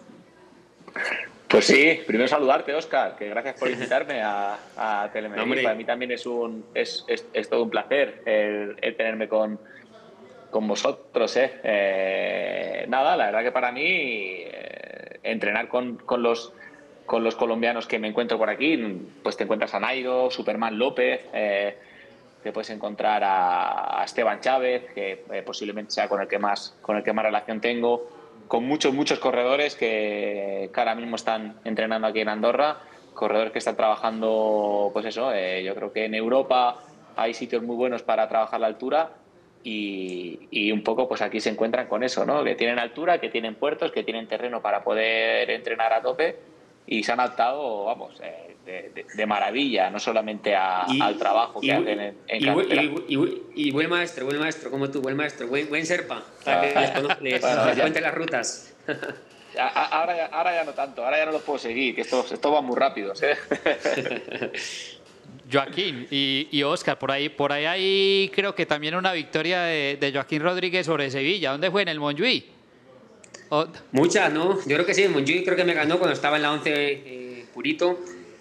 Pues sí, primero saludarte, Óscar, que gracias por invitarme a, a Telemedellín. No, Para mí también es, un, es, es, es todo un placer el, el tenerme con, con vosotros. ¿eh? Eh, nada, la verdad que para mí eh, entrenar con, con, los, con los colombianos que me encuentro por aquí, pues te encuentras a Nairo, Superman López, eh, te puedes encontrar a, a Esteban Chávez, que eh, posiblemente sea con el que más, con el que más relación tengo, con muchos, muchos corredores que, que ahora mismo están entrenando aquí en Andorra, corredores que están trabajando, pues eso, eh, yo creo que en Europa hay sitios muy buenos para trabajar la altura y, y un poco pues aquí se encuentran con eso, ¿no? Que tienen altura, que tienen puertos, que tienen terreno para poder entrenar a tope y se han adaptado, vamos, eh, de, de, de maravilla, no solamente a, y, al trabajo que y, hacen en, en y, y, y, y buen maestro, buen maestro, como tú, buen maestro, buen, buen serpa, para que les, cono, les, bueno, les cuente las rutas. Ahora ya, ahora ya no tanto, ahora ya no los puedo seguir, que estos, estos van muy rápidos, ¿eh? Joaquín y, y Óscar, por ahí, por ahí hay creo que también una victoria de, de Joaquín Rodríguez sobre Sevilla. ¿Dónde fue? ¿En el Montjuïc? Oh. Muchas, ¿no? Yo creo que sí, en Montjuïc creo que me ganó cuando estaba en la once eh, Purito.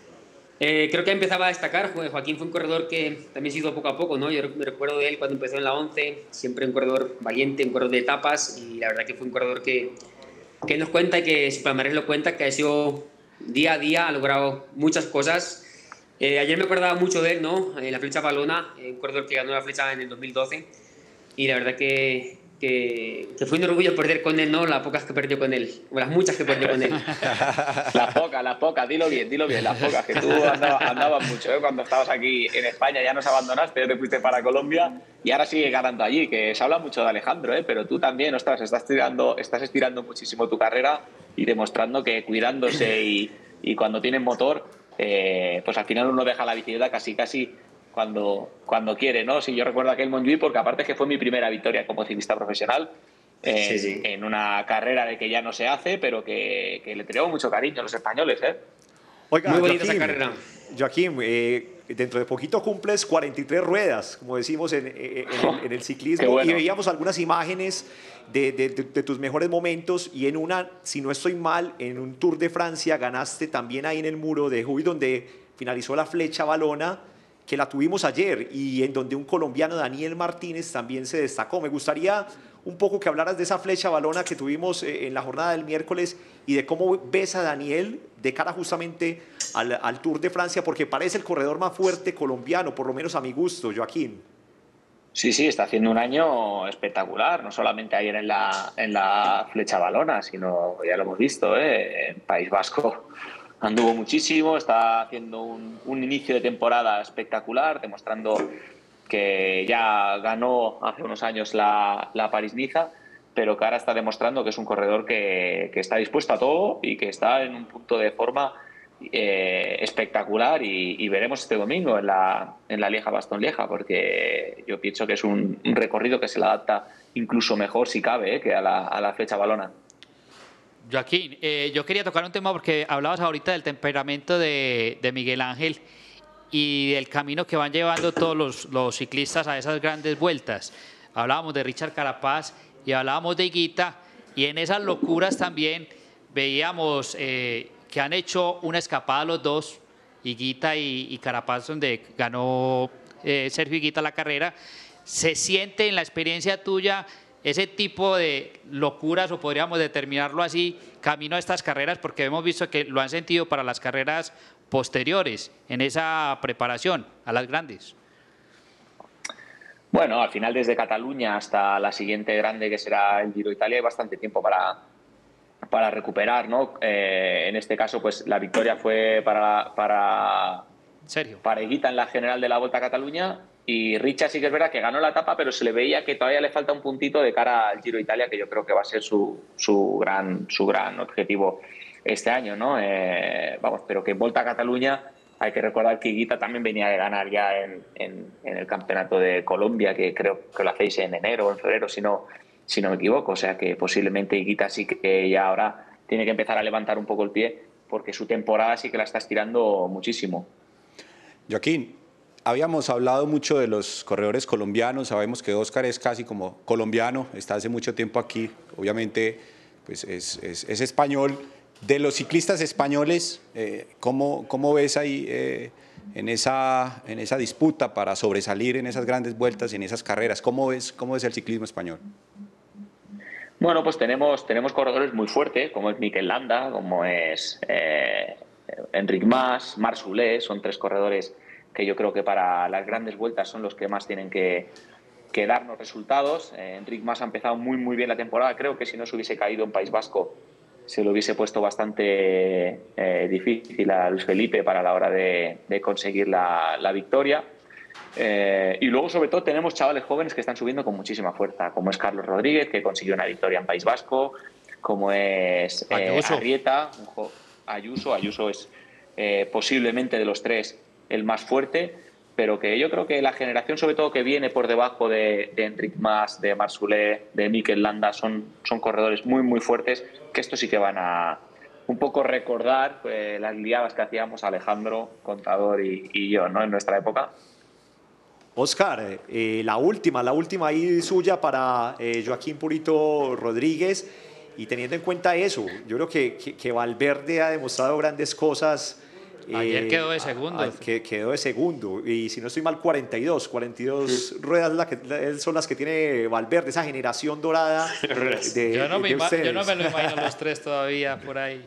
Eh, creo que empezaba a destacar. Joaquín fue un corredor que también se hizo poco a poco, ¿no? Yo me recuerdo de él cuando empezó en la once, siempre un corredor valiente, un corredor de etapas, y la verdad que fue un corredor que, que nos cuenta y que su palmarés lo cuenta, que ha sido día a día, ha logrado muchas cosas. Eh, ayer me acordaba mucho de él, ¿no? En la flecha Valona, un corredor que ganó la flecha en el dos mil doce, y la verdad que Que, que fue un orgullo perder con él, ¿no? Las pocas que perdió con él, o las muchas que perdió con él. Las pocas, las pocas, dilo bien, dilo bien, las pocas, que tú andabas, andabas mucho, ¿eh? Cuando estabas aquí en España ya nos abandonaste, ya te fuiste para Colombia y ahora sigue ganando allí, que se habla mucho de Alejandro, ¿eh? Pero tú también, ostras, estás, tirando, estás estirando muchísimo tu carrera y demostrando que cuidándose y, y cuando tienes motor, eh, pues al final uno deja la bicicleta casi, casi cuando, cuando quiere, ¿no? Sí, yo recuerdo aquel Montjuïc porque aparte es que fue mi primera victoria como ciclista profesional en, sí, sí. en una carrera de que ya no se hace, pero que, que le tenemos mucho cariño a los españoles, ¿eh? Oiga, muy bonita Joaquín, esa carrera. Joaquín, eh, dentro de poquito cumples cuarenta y tres ruedas, como decimos en, en, en, en el ciclismo, bueno. Y veíamos algunas imágenes de, de, de, de tus mejores momentos y en una, si no estoy mal, en un Tour de Francia ganaste también ahí en el Muro de Huy, donde finalizó la flecha Valona, que la tuvimos ayer y en donde un colombiano, Daniel Martínez, también se destacó. Me gustaría un poco que hablaras de esa flecha Valona que tuvimos en la jornada del miércoles y de cómo ves a Daniel de cara justamente al, al Tour de Francia, porque parece el corredor más fuerte colombiano, por lo menos a mi gusto, Joaquín. Sí, sí, está haciendo un año espectacular, no solamente ayer en la, en la flecha Valona, sino, ya lo hemos visto, ¿eh? En País Vasco anduvo muchísimo, está haciendo un, un inicio de temporada espectacular, demostrando que ya ganó hace unos años la, la París-Niza, pero que ahora está demostrando que es un corredor que, que está dispuesto a todo y que está en un punto de forma eh, espectacular y, y veremos este domingo en la, en la Lieja-Bastogne-Lieja, porque yo pienso que es un, un recorrido que se le adapta incluso mejor, si cabe, eh, que a la, a la flecha valona. Joaquín, eh, yo quería tocar un tema porque hablabas ahorita del temperamento de, de Miguel Ángel y del camino que van llevando todos los, los ciclistas a esas grandes vueltas. Hablábamos de Richard Carapaz y hablábamos de Higuita, y en esas locuras también veíamos eh, que han hecho una escapada los dos, Higuita y, y Carapaz, donde ganó eh, Sergio Higuita la carrera. ¿Se siente en la experiencia tuya ese tipo de locuras, o podríamos determinarlo así, camino a estas carreras? Porque hemos visto que lo han sentido para las carreras posteriores, en esa preparación a las grandes. Bueno, al final desde Cataluña hasta la siguiente grande, que será el Giro de Italia, hay bastante tiempo para, para recuperar, ¿no? Eh, en este caso, pues la victoria fue para, para, Sergio. para Higuita en la general de la Volta a Cataluña, y Richard sí que es verdad que ganó la etapa, pero se le veía que todavía le falta un puntito de cara al Giro de Italia, que yo creo que va a ser su, su, gran, su gran objetivo este año, ¿no? Eh, vamos, pero que en Volta a Cataluña hay que recordar que Higuita también venía de ganar ya en, en, en el Campeonato de Colombia, que creo que lo hacéis en enero o en febrero, si no, si no me equivoco. O sea que posiblemente Higuita sí que ya ahora tiene que empezar a levantar un poco el pie, porque su temporada sí que la está estirando muchísimo. Joaquín, habíamos hablado mucho de los corredores colombianos, sabemos que Óscar es casi como colombiano, está hace mucho tiempo aquí, obviamente pues es, es, es español. De los ciclistas españoles, eh, ¿cómo, ¿cómo ves ahí eh, en, esa, en esa disputa para sobresalir en esas grandes vueltas y en esas carreras? ¿Cómo ves, cómo ves el ciclismo español? Bueno, pues tenemos, tenemos corredores muy fuertes, como es Mikel Landa, como es eh, Enric Mas, Marc Soler. Son tres corredores que yo creo que para las grandes vueltas son los que más tienen que, que darnos resultados. Eh, Enric Mas ha empezado muy, muy bien la temporada. Creo que si no se hubiese caído en País Vasco, se lo hubiese puesto bastante eh, difícil a Luis Felipe para la hora de, de conseguir la, la victoria. Eh, y luego, sobre todo, tenemos chavales jóvenes que están subiendo con muchísima fuerza, como es Carlos Rodríguez, que consiguió una victoria en País Vasco, como es eh, Ayuso. Arrieta, un jo- Ayuso. Ayuso es eh, posiblemente de los tres el más fuerte, pero que yo creo que la generación, sobre todo, que viene por debajo de, de Enric Mas, de Marc Soler, de Mikel Landa, son, son corredores muy, muy fuertes, que estos sí que van a un poco recordar pues, las liadas que hacíamos Alejandro, Contador y, y yo, ¿no?, en nuestra época. Óscar, eh, la última, la última ahí suya para eh, Joaquín Purito Rodríguez, y teniendo en cuenta eso, yo creo que, que, que Valverde ha demostrado grandes cosas. Ayer eh, qué de segundo. a- que quedó de segundo, y si no estoy mal, cuarenta y dos, cuarenta y dos ruedas la que, la- son las que tiene Valverde, esa generación dorada de, Yo no, me de ima- yo no ustedes. me lo imagino los tres todavía por ahí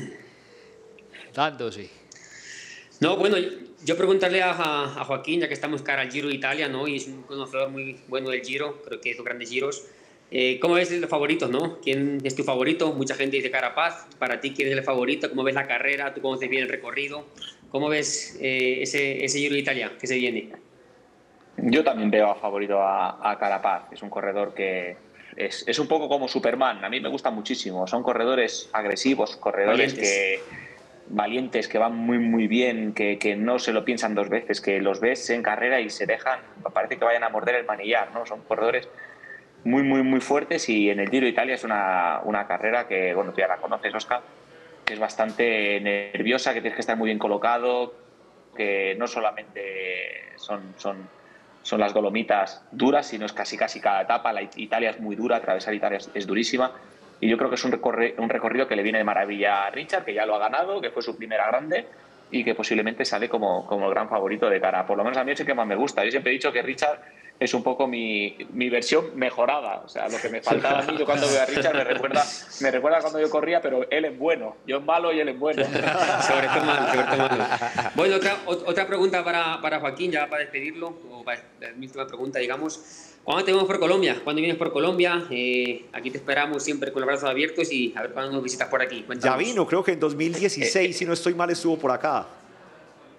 dándose. No, bueno, yo, yo preguntarle a, a Joaquín, ya que estamos cara al Giro de Italia, ¿no? Y es un conocedor muy bueno del Giro, creo que hizo grandes giros. Eh, ¿Cómo ves los favoritos, no? ¿Quién es tu favorito? Mucha gente dice Carapaz. Para ti, ¿quién es el favorito? ¿Cómo ves la carrera? ¿Tú cómo te viene el recorrido? ¿Cómo ves eh, ese, ese Giro de Italia que se viene? Yo también veo a favorito a, a Carapaz. Es un corredor que es, es un poco como Superman. A mí me gusta muchísimo. Son corredores agresivos, corredores Valientes. que valientes, que van muy muy bien, que, que no se lo piensan dos veces, que los ves en carrera y se dejan, parece que vayan a morder el manillar, ¿no? Son corredores muy muy muy fuertes, y en el Giro de Italia es una, una carrera que, bueno, tú ya la conoces, Óscar, que es bastante nerviosa, que tienes que estar muy bien colocado, que no solamente son, son, son las Dolomitas duras, sino es casi casi cada etapa. La Italia es muy dura, atravesar Italia es, es durísima, y yo creo que es un, recorri un recorrido que le viene de maravilla a Richard, que ya lo ha ganado, que fue su primera grande, y que posiblemente sale como, como el gran favorito de cara. Por lo menos a mí es el que más me gusta. Yo siempre he dicho que Richard es un poco mi, mi versión mejorada. O sea, lo que me faltaba a mí, yo cuando veo a Richard me recuerda, me recuerda cuando yo corría, pero él es bueno. Yo en malo y él es bueno. Sobre todo malo, sobre todo malo. Bueno, otra, otra pregunta para, para Joaquín, ya para despedirlo, o para la última pregunta, digamos. ¿Cuándo te vemos por Colombia? ¿Cuándo vienes por Colombia? Eh, aquí te esperamos siempre con los brazos abiertos, y a ver cuándo nos visitas por aquí. Cuéntanos. Ya vino, creo que en dos mil dieciséis, si no estoy mal, estuvo por acá.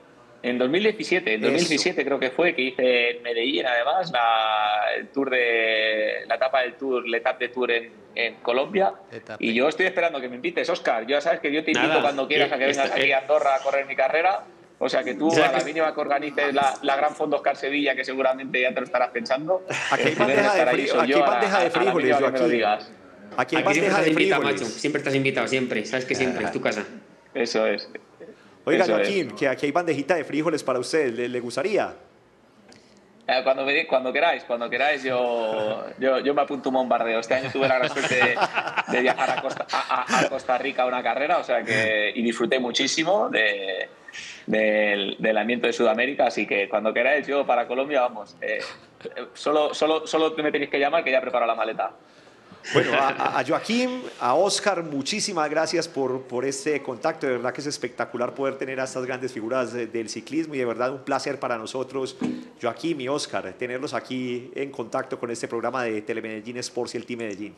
En dos mil diecisiete, en dos mil diecisiete creo que fue, que hice en Medellín, además, la, el tour de, la etapa del Tour, la etapa de Tour en, en Colombia. Etape. Y yo estoy esperando que me invites, Óscar. Ya sabes que yo te invito Nada, cuando quieras a que vengas aquí a Andorra a correr mi carrera. O sea que tú, a la mínima que organices la, la Gran Fondo Óscar Sevilla, que seguramente ya te lo estarás pensando. Aquí hay bandeja de, fri aquí hay bandeja de frijoles, yo aquí. Aquí hay bandeja de frijoles. Macho. Siempre estás invitado, siempre. Sabes que siempre, es tu casa. Eso es. Oiga, Joaquín, que aquí hay bandejita de frijoles para usted, ¿le, le gustaría? Eh, cuando, me, cuando queráis, cuando queráis, yo, yo, yo me apunto un bombardeo. Este año tuve la gran suerte de, de viajar a Costa, a, a Costa Rica a una carrera, o sea que, y disfruté muchísimo de, de, del ambiente de Sudamérica, así que cuando queráis, yo para Colombia, vamos, eh, solo, solo, solo me tenéis que llamar que ya preparo la maleta. Bueno, a, a Joaquín, a Óscar, muchísimas gracias por, por este contacto. De verdad que es espectacular poder tener a estas grandes figuras de, del ciclismo y de verdad un placer para nosotros, Joaquín y Óscar, tenerlos aquí en contacto con este programa de Telemedellín Sports y el Team Medellín.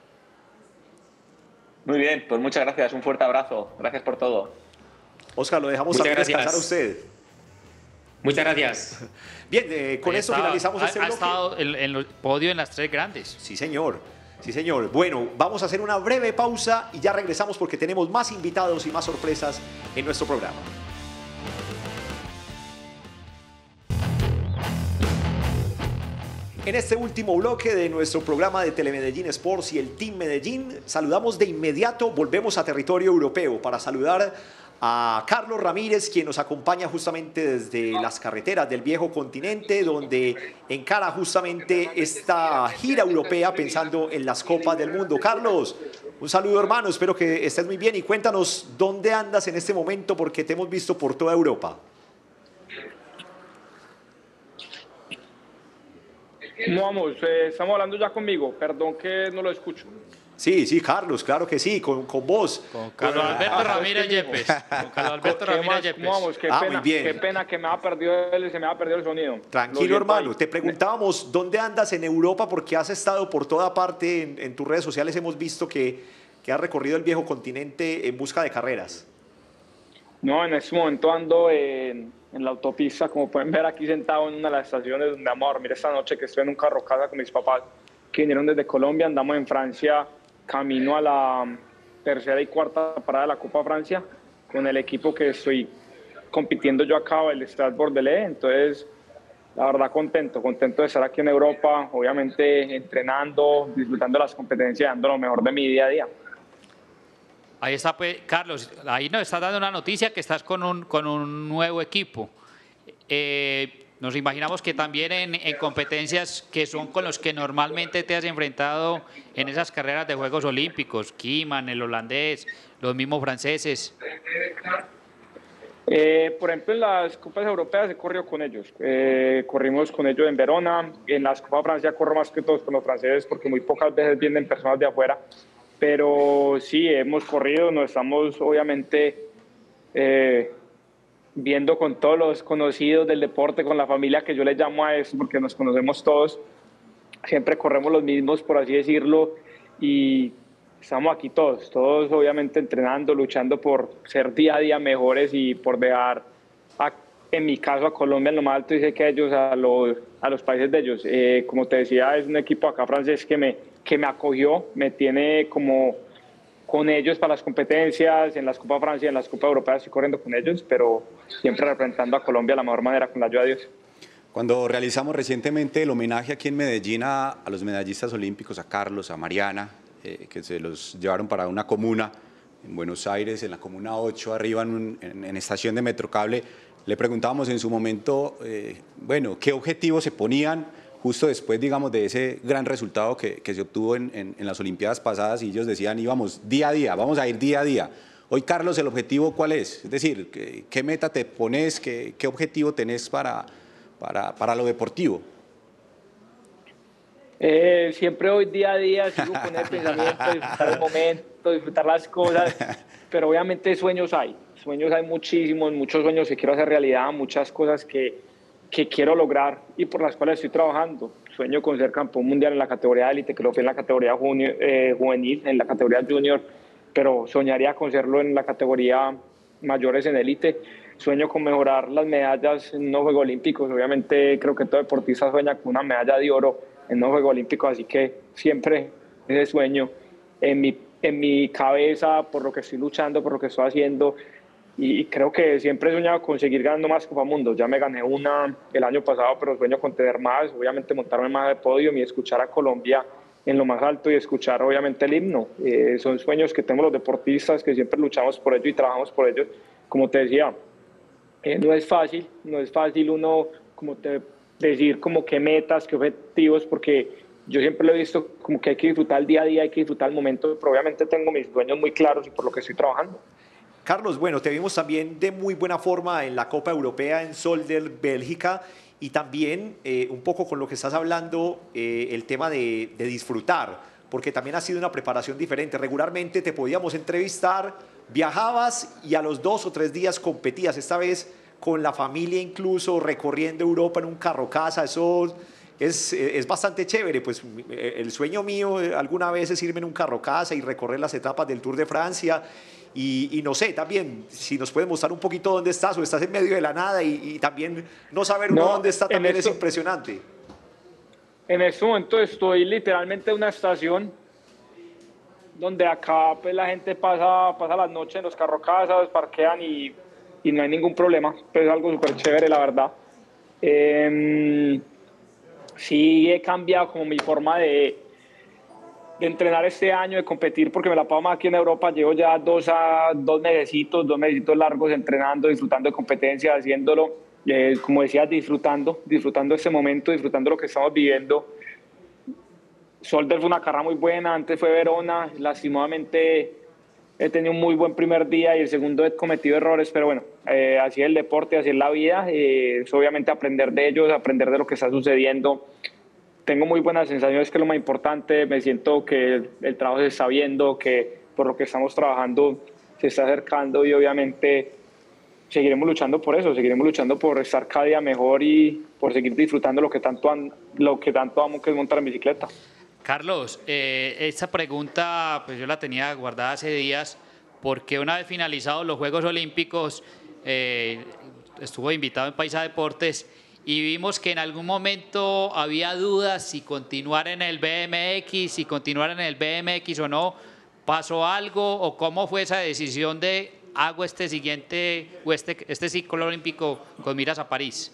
Muy bien, pues muchas gracias, un fuerte abrazo. Gracias por todo. Óscar, lo dejamos también descansar a usted. Muchas gracias. Bien, eh, con esto finalizamos ha, este ha bloque. Ha estado en, en el podio en las tres grandes. Sí, señor. Sí, señor. Bueno, vamos a hacer una breve pausa y ya regresamos porque tenemos más invitados y más sorpresas en nuestro programa. En este último bloque de nuestro programa de Telemedellín Sports y el Team Medellín, saludamos de inmediato, volvemos a territorio europeo para saludar a Carlos Ramírez, quien nos acompaña justamente desde las carreteras del viejo continente, donde encara justamente esta gira europea pensando en las Copas del Mundo. Carlos, un saludo, hermano, espero que estés muy bien y cuéntanos dónde andas en este momento porque te hemos visto por toda Europa. No, vamos, eh, estamos hablando ya conmigo, perdón que no lo escucho. Sí, sí, Carlos, claro que sí, con, con vos. Con Carlos Alberto ah, Ramírez Yepes. Con Carlos Alberto Ramírez Yepes. Vamos, qué, ah, pena, muy bien. qué pena que me ha perdido el, se me ha perdido el sonido. Tranquilo, hermano. Te preguntábamos dónde andas en Europa porque has estado por toda parte. En, en tus redes sociales hemos visto que, que has recorrido el viejo continente en busca de carreras. No, en este momento ando en, en la autopista, como pueden ver aquí sentado en una de las estaciones donde vamos a dormir esta noche, que estoy en un carro casa con mis papás que vinieron desde Colombia. Andamos en Francia, camino a la tercera y cuarta parada de la Copa Francia con el equipo que estoy compitiendo yo acá, el Stade Bordelais. Entonces, la verdad, contento, contento de estar aquí en Europa, obviamente entrenando, disfrutando de las competencias, dando lo mejor de mi día a día. Ahí está, pues, Carlos, ahí nos estás dando una noticia que estás con un, con un nuevo equipo. Eh, Nos imaginamos que también en, en competencias que son con los que normalmente te has enfrentado en esas carreras de Juegos Olímpicos, Kiman, el holandés, los mismos franceses. Eh, por ejemplo, en las Copas Europeas he corrido con ellos. Eh, corrimos con ellos en Verona. En las Copas Francia corro más que todos con los franceses porque muy pocas veces vienen personas de afuera. Pero sí, hemos corrido, nos estamos obviamente... Eh, viendo con todos los conocidos del deporte, con la familia que yo le llamo a eso, porque nos conocemos todos, siempre corremos los mismos, por así decirlo, y estamos aquí todos, todos obviamente entrenando, luchando por ser día a día mejores y por dejar, a, en mi caso, a Colombia en lo más alto y sé que a ellos, a los, a los países de ellos. Eh, como te decía, es un equipo acá francés que me, que me acogió, me tiene como... con ellos para las competencias, en las Copas Francia, en las Copas Europeas estoy corriendo con ellos, pero siempre representando a Colombia de la mejor manera, con la ayuda de Dios. Cuando realizamos recientemente el homenaje aquí en Medellín a, a los medallistas olímpicos, a Carlos, a Mariana, eh, que se los llevaron para una comuna en Buenos Aires, en la Comuna ocho, arriba en, un, en, en estación de Metrocable, le preguntábamos en su momento, eh, bueno, ¿qué objetivos se ponían justo después, digamos, de ese gran resultado que, que se obtuvo en, en, en las Olimpiadas pasadas? Y ellos decían, íbamos día a día, vamos a ir día a día. Hoy, Carlos, ¿el objetivo cuál es? Es decir, ¿qué, qué meta te pones, qué, qué objetivo tenés para, para, para lo deportivo? Eh, siempre hoy día a día sigo con el pensamiento de disfrutar el momento, disfrutar las cosas, pero obviamente sueños hay, sueños hay muchísimos, muchos sueños que quiero hacer realidad, muchas cosas que, que quiero lograr y por las cuales estoy trabajando. Sueño con ser campeón mundial en la categoría de élite, que lo fue en la categoría junior, eh, juvenil, en la categoría junior, pero soñaría con serlo en la categoría mayores en élite. sueño con mejorar las medallas en los Juegos Olímpicos. Obviamente creo que todo deportista sueña con una medalla de oro en los Juegos Olímpicos, así que siempre ese sueño en mi, en mi cabeza, por lo que estoy luchando, por lo que estoy haciendo, y creo que siempre he soñado con seguir ganando más Copa Mundo. Ya me gané una el año pasado, pero sueño con tener más, obviamente montarme más de podio y escuchar a Colombia en lo más alto y escuchar obviamente el himno. Eh, son sueños que tenemos los deportistas, que siempre luchamos por ello y trabajamos por ello. Como te decía, eh, no es fácil, no es fácil uno como te, decir como qué metas, qué objetivos, porque yo siempre lo he visto como que hay que disfrutar el día a día, hay que disfrutar el momento, pero obviamente tengo mis sueños muy claros y por lo que estoy trabajando. Carlos, bueno, te vimos también de muy buena forma en la Copa Europea en Zolder, Bélgica, y también eh, un poco con lo que estás hablando, eh, el tema de, de disfrutar, porque también ha sido una preparación diferente. Regularmente te podíamos entrevistar, viajabas y a los dos o tres días competías, esta vez con la familia incluso, recorriendo Europa en un carro casa. Eso es, es bastante chévere. Pues el sueño mío alguna vez es irme en un carro casa y recorrer las etapas del Tour de Francia. Y, y no sé, también, si nos puedes mostrar un poquito dónde estás, o estás en medio de la nada, y, y también no saber uno No, dónde está también esto, es impresionante. En este momento estoy literalmente en una estación donde acá pues, la gente pasa, pasa las noches en los carrocasas, parquean y, y no hay ningún problema. Pues es algo súper chévere, la verdad. Eh, sí he cambiado como mi forma de... de entrenar este año, de competir, porque me la paso más aquí en Europa. Llevo ya dos, a, dos mesecitos, dos mesecitos largos entrenando, disfrutando de competencia, haciéndolo, eh, como decías, disfrutando, disfrutando este momento, disfrutando lo que estamos viviendo. Zolder fue una carrera muy buena, antes fue Verona, lastimosamente he tenido un muy buen primer día y el segundo he cometido errores, pero bueno, eh, así es el deporte, así es la vida, eh, es obviamente aprender de ellos, aprender de lo que está sucediendo. Tengo muy buenas sensaciones, que es lo más importante. Me siento que el, el trabajo se está viendo, que por lo que estamos trabajando se está acercando y obviamente seguiremos luchando por eso, seguiremos luchando por estar cada día mejor y por seguir disfrutando lo que tanto, an, lo que tanto amo, que es montar en bicicleta. Carlos, eh, esta pregunta pues yo la tenía guardada hace días, porque una vez finalizados los Juegos Olímpicos eh, estuvo invitado en Paisa Deportes y vimos que en algún momento había dudas si continuar en el B M X, si continuar en el B M X o no. ¿Pasó algo o cómo fue esa decisión de hago este siguiente o este, este ciclo olímpico con miras a París?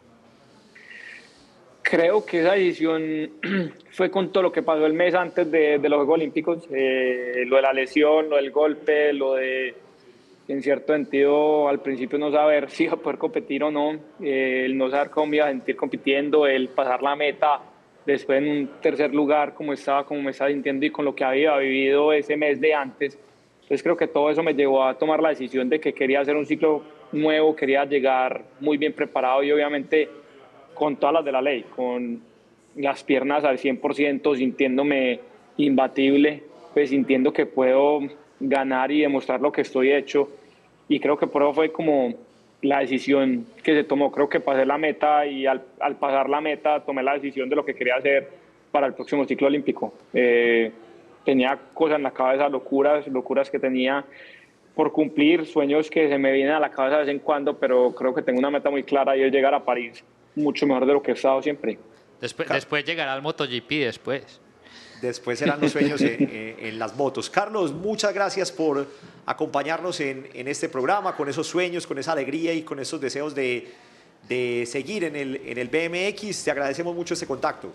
Creo que esa decisión fue con todo lo que pasó el mes antes de, de los Juegos Olímpicos, eh, lo de la lesión, lo del golpe, lo de, en cierto sentido, al principio no saber si iba a poder competir o no, eh, el no saber cómo me iba a sentir compitiendo, el pasar la meta después en un tercer lugar, como estaba, como me estaba sintiendo y con lo que había vivido ese mes de antes. Entonces creo que todo eso me llevó a tomar la decisión de que quería hacer un ciclo nuevo, quería llegar muy bien preparado y obviamente con todas las de la ley, con las piernas al cien por ciento, sintiéndome imbatible, pues sintiendo que puedo ganar y demostrar lo que estoy hecho. Y creo que por eso fue como la decisión que se tomó. Creo que pasé la meta y al, al pasar la meta tomé la decisión de lo que quería hacer para el próximo ciclo olímpico. Eh, tenía cosas en la cabeza, locuras, locuras que tenía por cumplir, sueños que se me vienen a la cabeza de vez en cuando, pero creo que tengo una meta muy clara y es llegar a París mucho mejor de lo que he estado siempre. Después, después llegará el MotoGP después. Después serán los sueños en, en, en las motos. Carlos, muchas gracias por acompañarnos en, en este programa, con esos sueños, con esa alegría y con esos deseos de, de seguir en el, en el B M X. Te agradecemos mucho este contacto.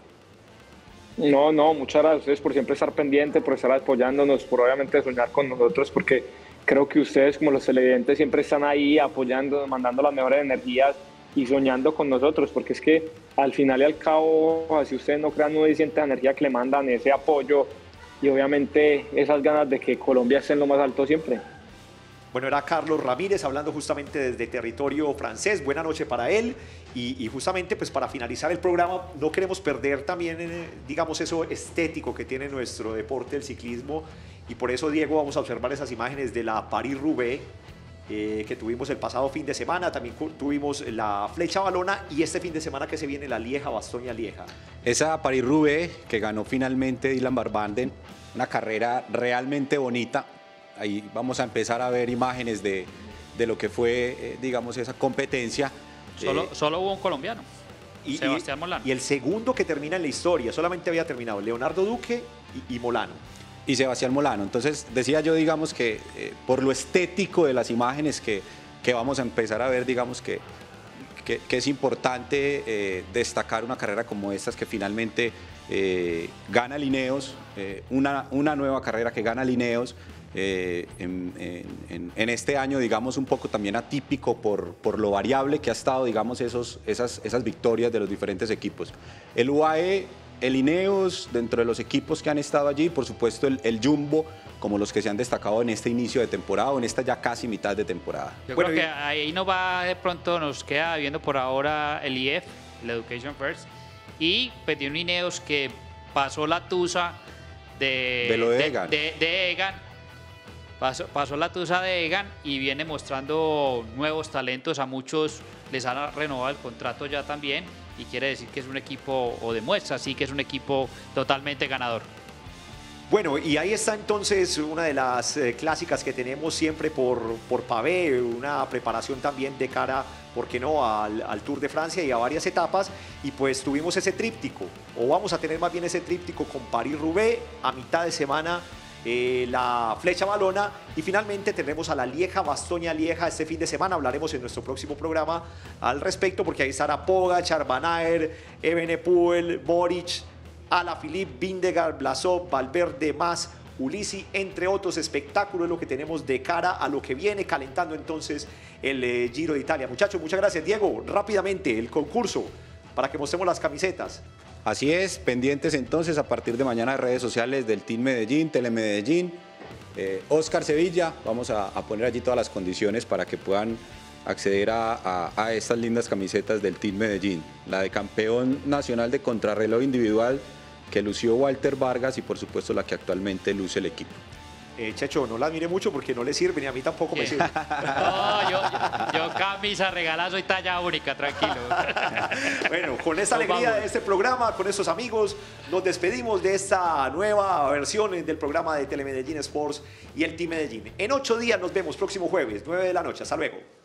No, no, muchas gracias a ustedes por siempre estar pendientes, por estar apoyándonos, por obviamente soñar con nosotros, porque creo que ustedes como los televidentes siempre están ahí apoyando, mandando las mejores energías y soñando con nosotros, porque es que al final y al cabo, así ustedes no crean, no sienten la energía que le mandan, ese apoyo y obviamente esas ganas de que Colombia esté en lo más alto siempre. Bueno, era Carlos Ramírez hablando justamente desde territorio francés. Buena noche para él y, y justamente pues para finalizar el programa no queremos perder también eh, digamos eso estético que tiene nuestro deporte, el ciclismo, y por eso, Diego, vamos a observar esas imágenes de la París-Roubaix Eh, que tuvimos el pasado fin de semana. También tuvimos la Flecha Valona y este fin de semana que se viene la Lieja-Bastoña-Lieja. Esa París-Roubaix que ganó finalmente Dylan Barbanden, una carrera realmente bonita. Ahí vamos a empezar a ver imágenes de, de lo que fue, eh, digamos, esa competencia. Solo, Eh, solo hubo un colombiano, Y, Sebastián y- Molano. y el segundo que termina en la historia, solamente había terminado Leonardo Duque y, y Molano. y Sebastián Molano. Entonces decía yo, digamos, que eh, por lo estético de las imágenes que, que vamos a empezar a ver, digamos que, que, que es importante eh, destacar una carrera como estas que finalmente eh, gana Lineos, eh, una, una nueva carrera que gana Lineos. Eh, en, en- en este año, digamos, un poco también atípico por, por lo variable que ha estado, digamos, esos, esas, esas victorias de los diferentes equipos. El U A E, el Ineos, dentro de los equipos que han estado allí, por supuesto el, el Jumbo, como los que se han destacado en este inicio de temporada o en esta ya casi mitad de temporada. Yo creo que ahí nos va, de pronto nos queda viendo por ahora el I F, el Education First, y pues de un Ineos que pasó la tusa de, De lo de Egan. de- de Egan, pasó, pasó la tusa de Egan y viene mostrando nuevos talentos, a muchos les han renovado el contrato ya también, y quiere decir que es un equipo, o demuestra así que es un equipo totalmente ganador. Bueno, y ahí está entonces una de las eh, clásicas que tenemos siempre por, por pavé, una preparación también de cara, ¿por qué no?, al, al Tour de Francia y a varias etapas. Y pues tuvimos ese tríptico, o vamos a tener más bien ese tríptico con París-Roubaix, a mitad de semana eh, la Flecha Valona, y finalmente tendremos a la Lieja, Bastoña-Lieja este fin de semana. Hablaremos en nuestro próximo programa al respecto, porque ahí estará Pogačar, Van Aert, Evenepoel, Boric, Alaphilippe, Vingegaard, Blasov, Valverde, Mas, Ulissi, entre otros. Espectáculo es lo que tenemos de cara a lo que viene, calentando entonces el eh, Giro de Italia. Muchachos, muchas gracias. Diego, rápidamente, el concurso para que mostremos las camisetas. Así es, pendientes entonces a partir de mañana de redes sociales del Team Medellín, Telemedellín, eh, Oscar Sevilla. Vamos a, a poner allí todas las condiciones para que puedan acceder a, a, a estas lindas camisetas del Team Medellín. La de campeón nacional de contrarreloj individual que lució Walter Vargas y por supuesto la que actualmente luce el equipo. Eh, Checho, no la admire mucho porque no le sirve, ni a mí tampoco me sirve. No, yo, yo, yo camisa regalada soy talla única, tranquilo. Bueno, con esta Nos alegría vamos. de este programa, con estos amigos, nos despedimos de esta nueva versión del programa de Telemedellín Sports y el Team Medellín. En ocho días nos vemos, próximo jueves, nueve de la noche. Hasta luego.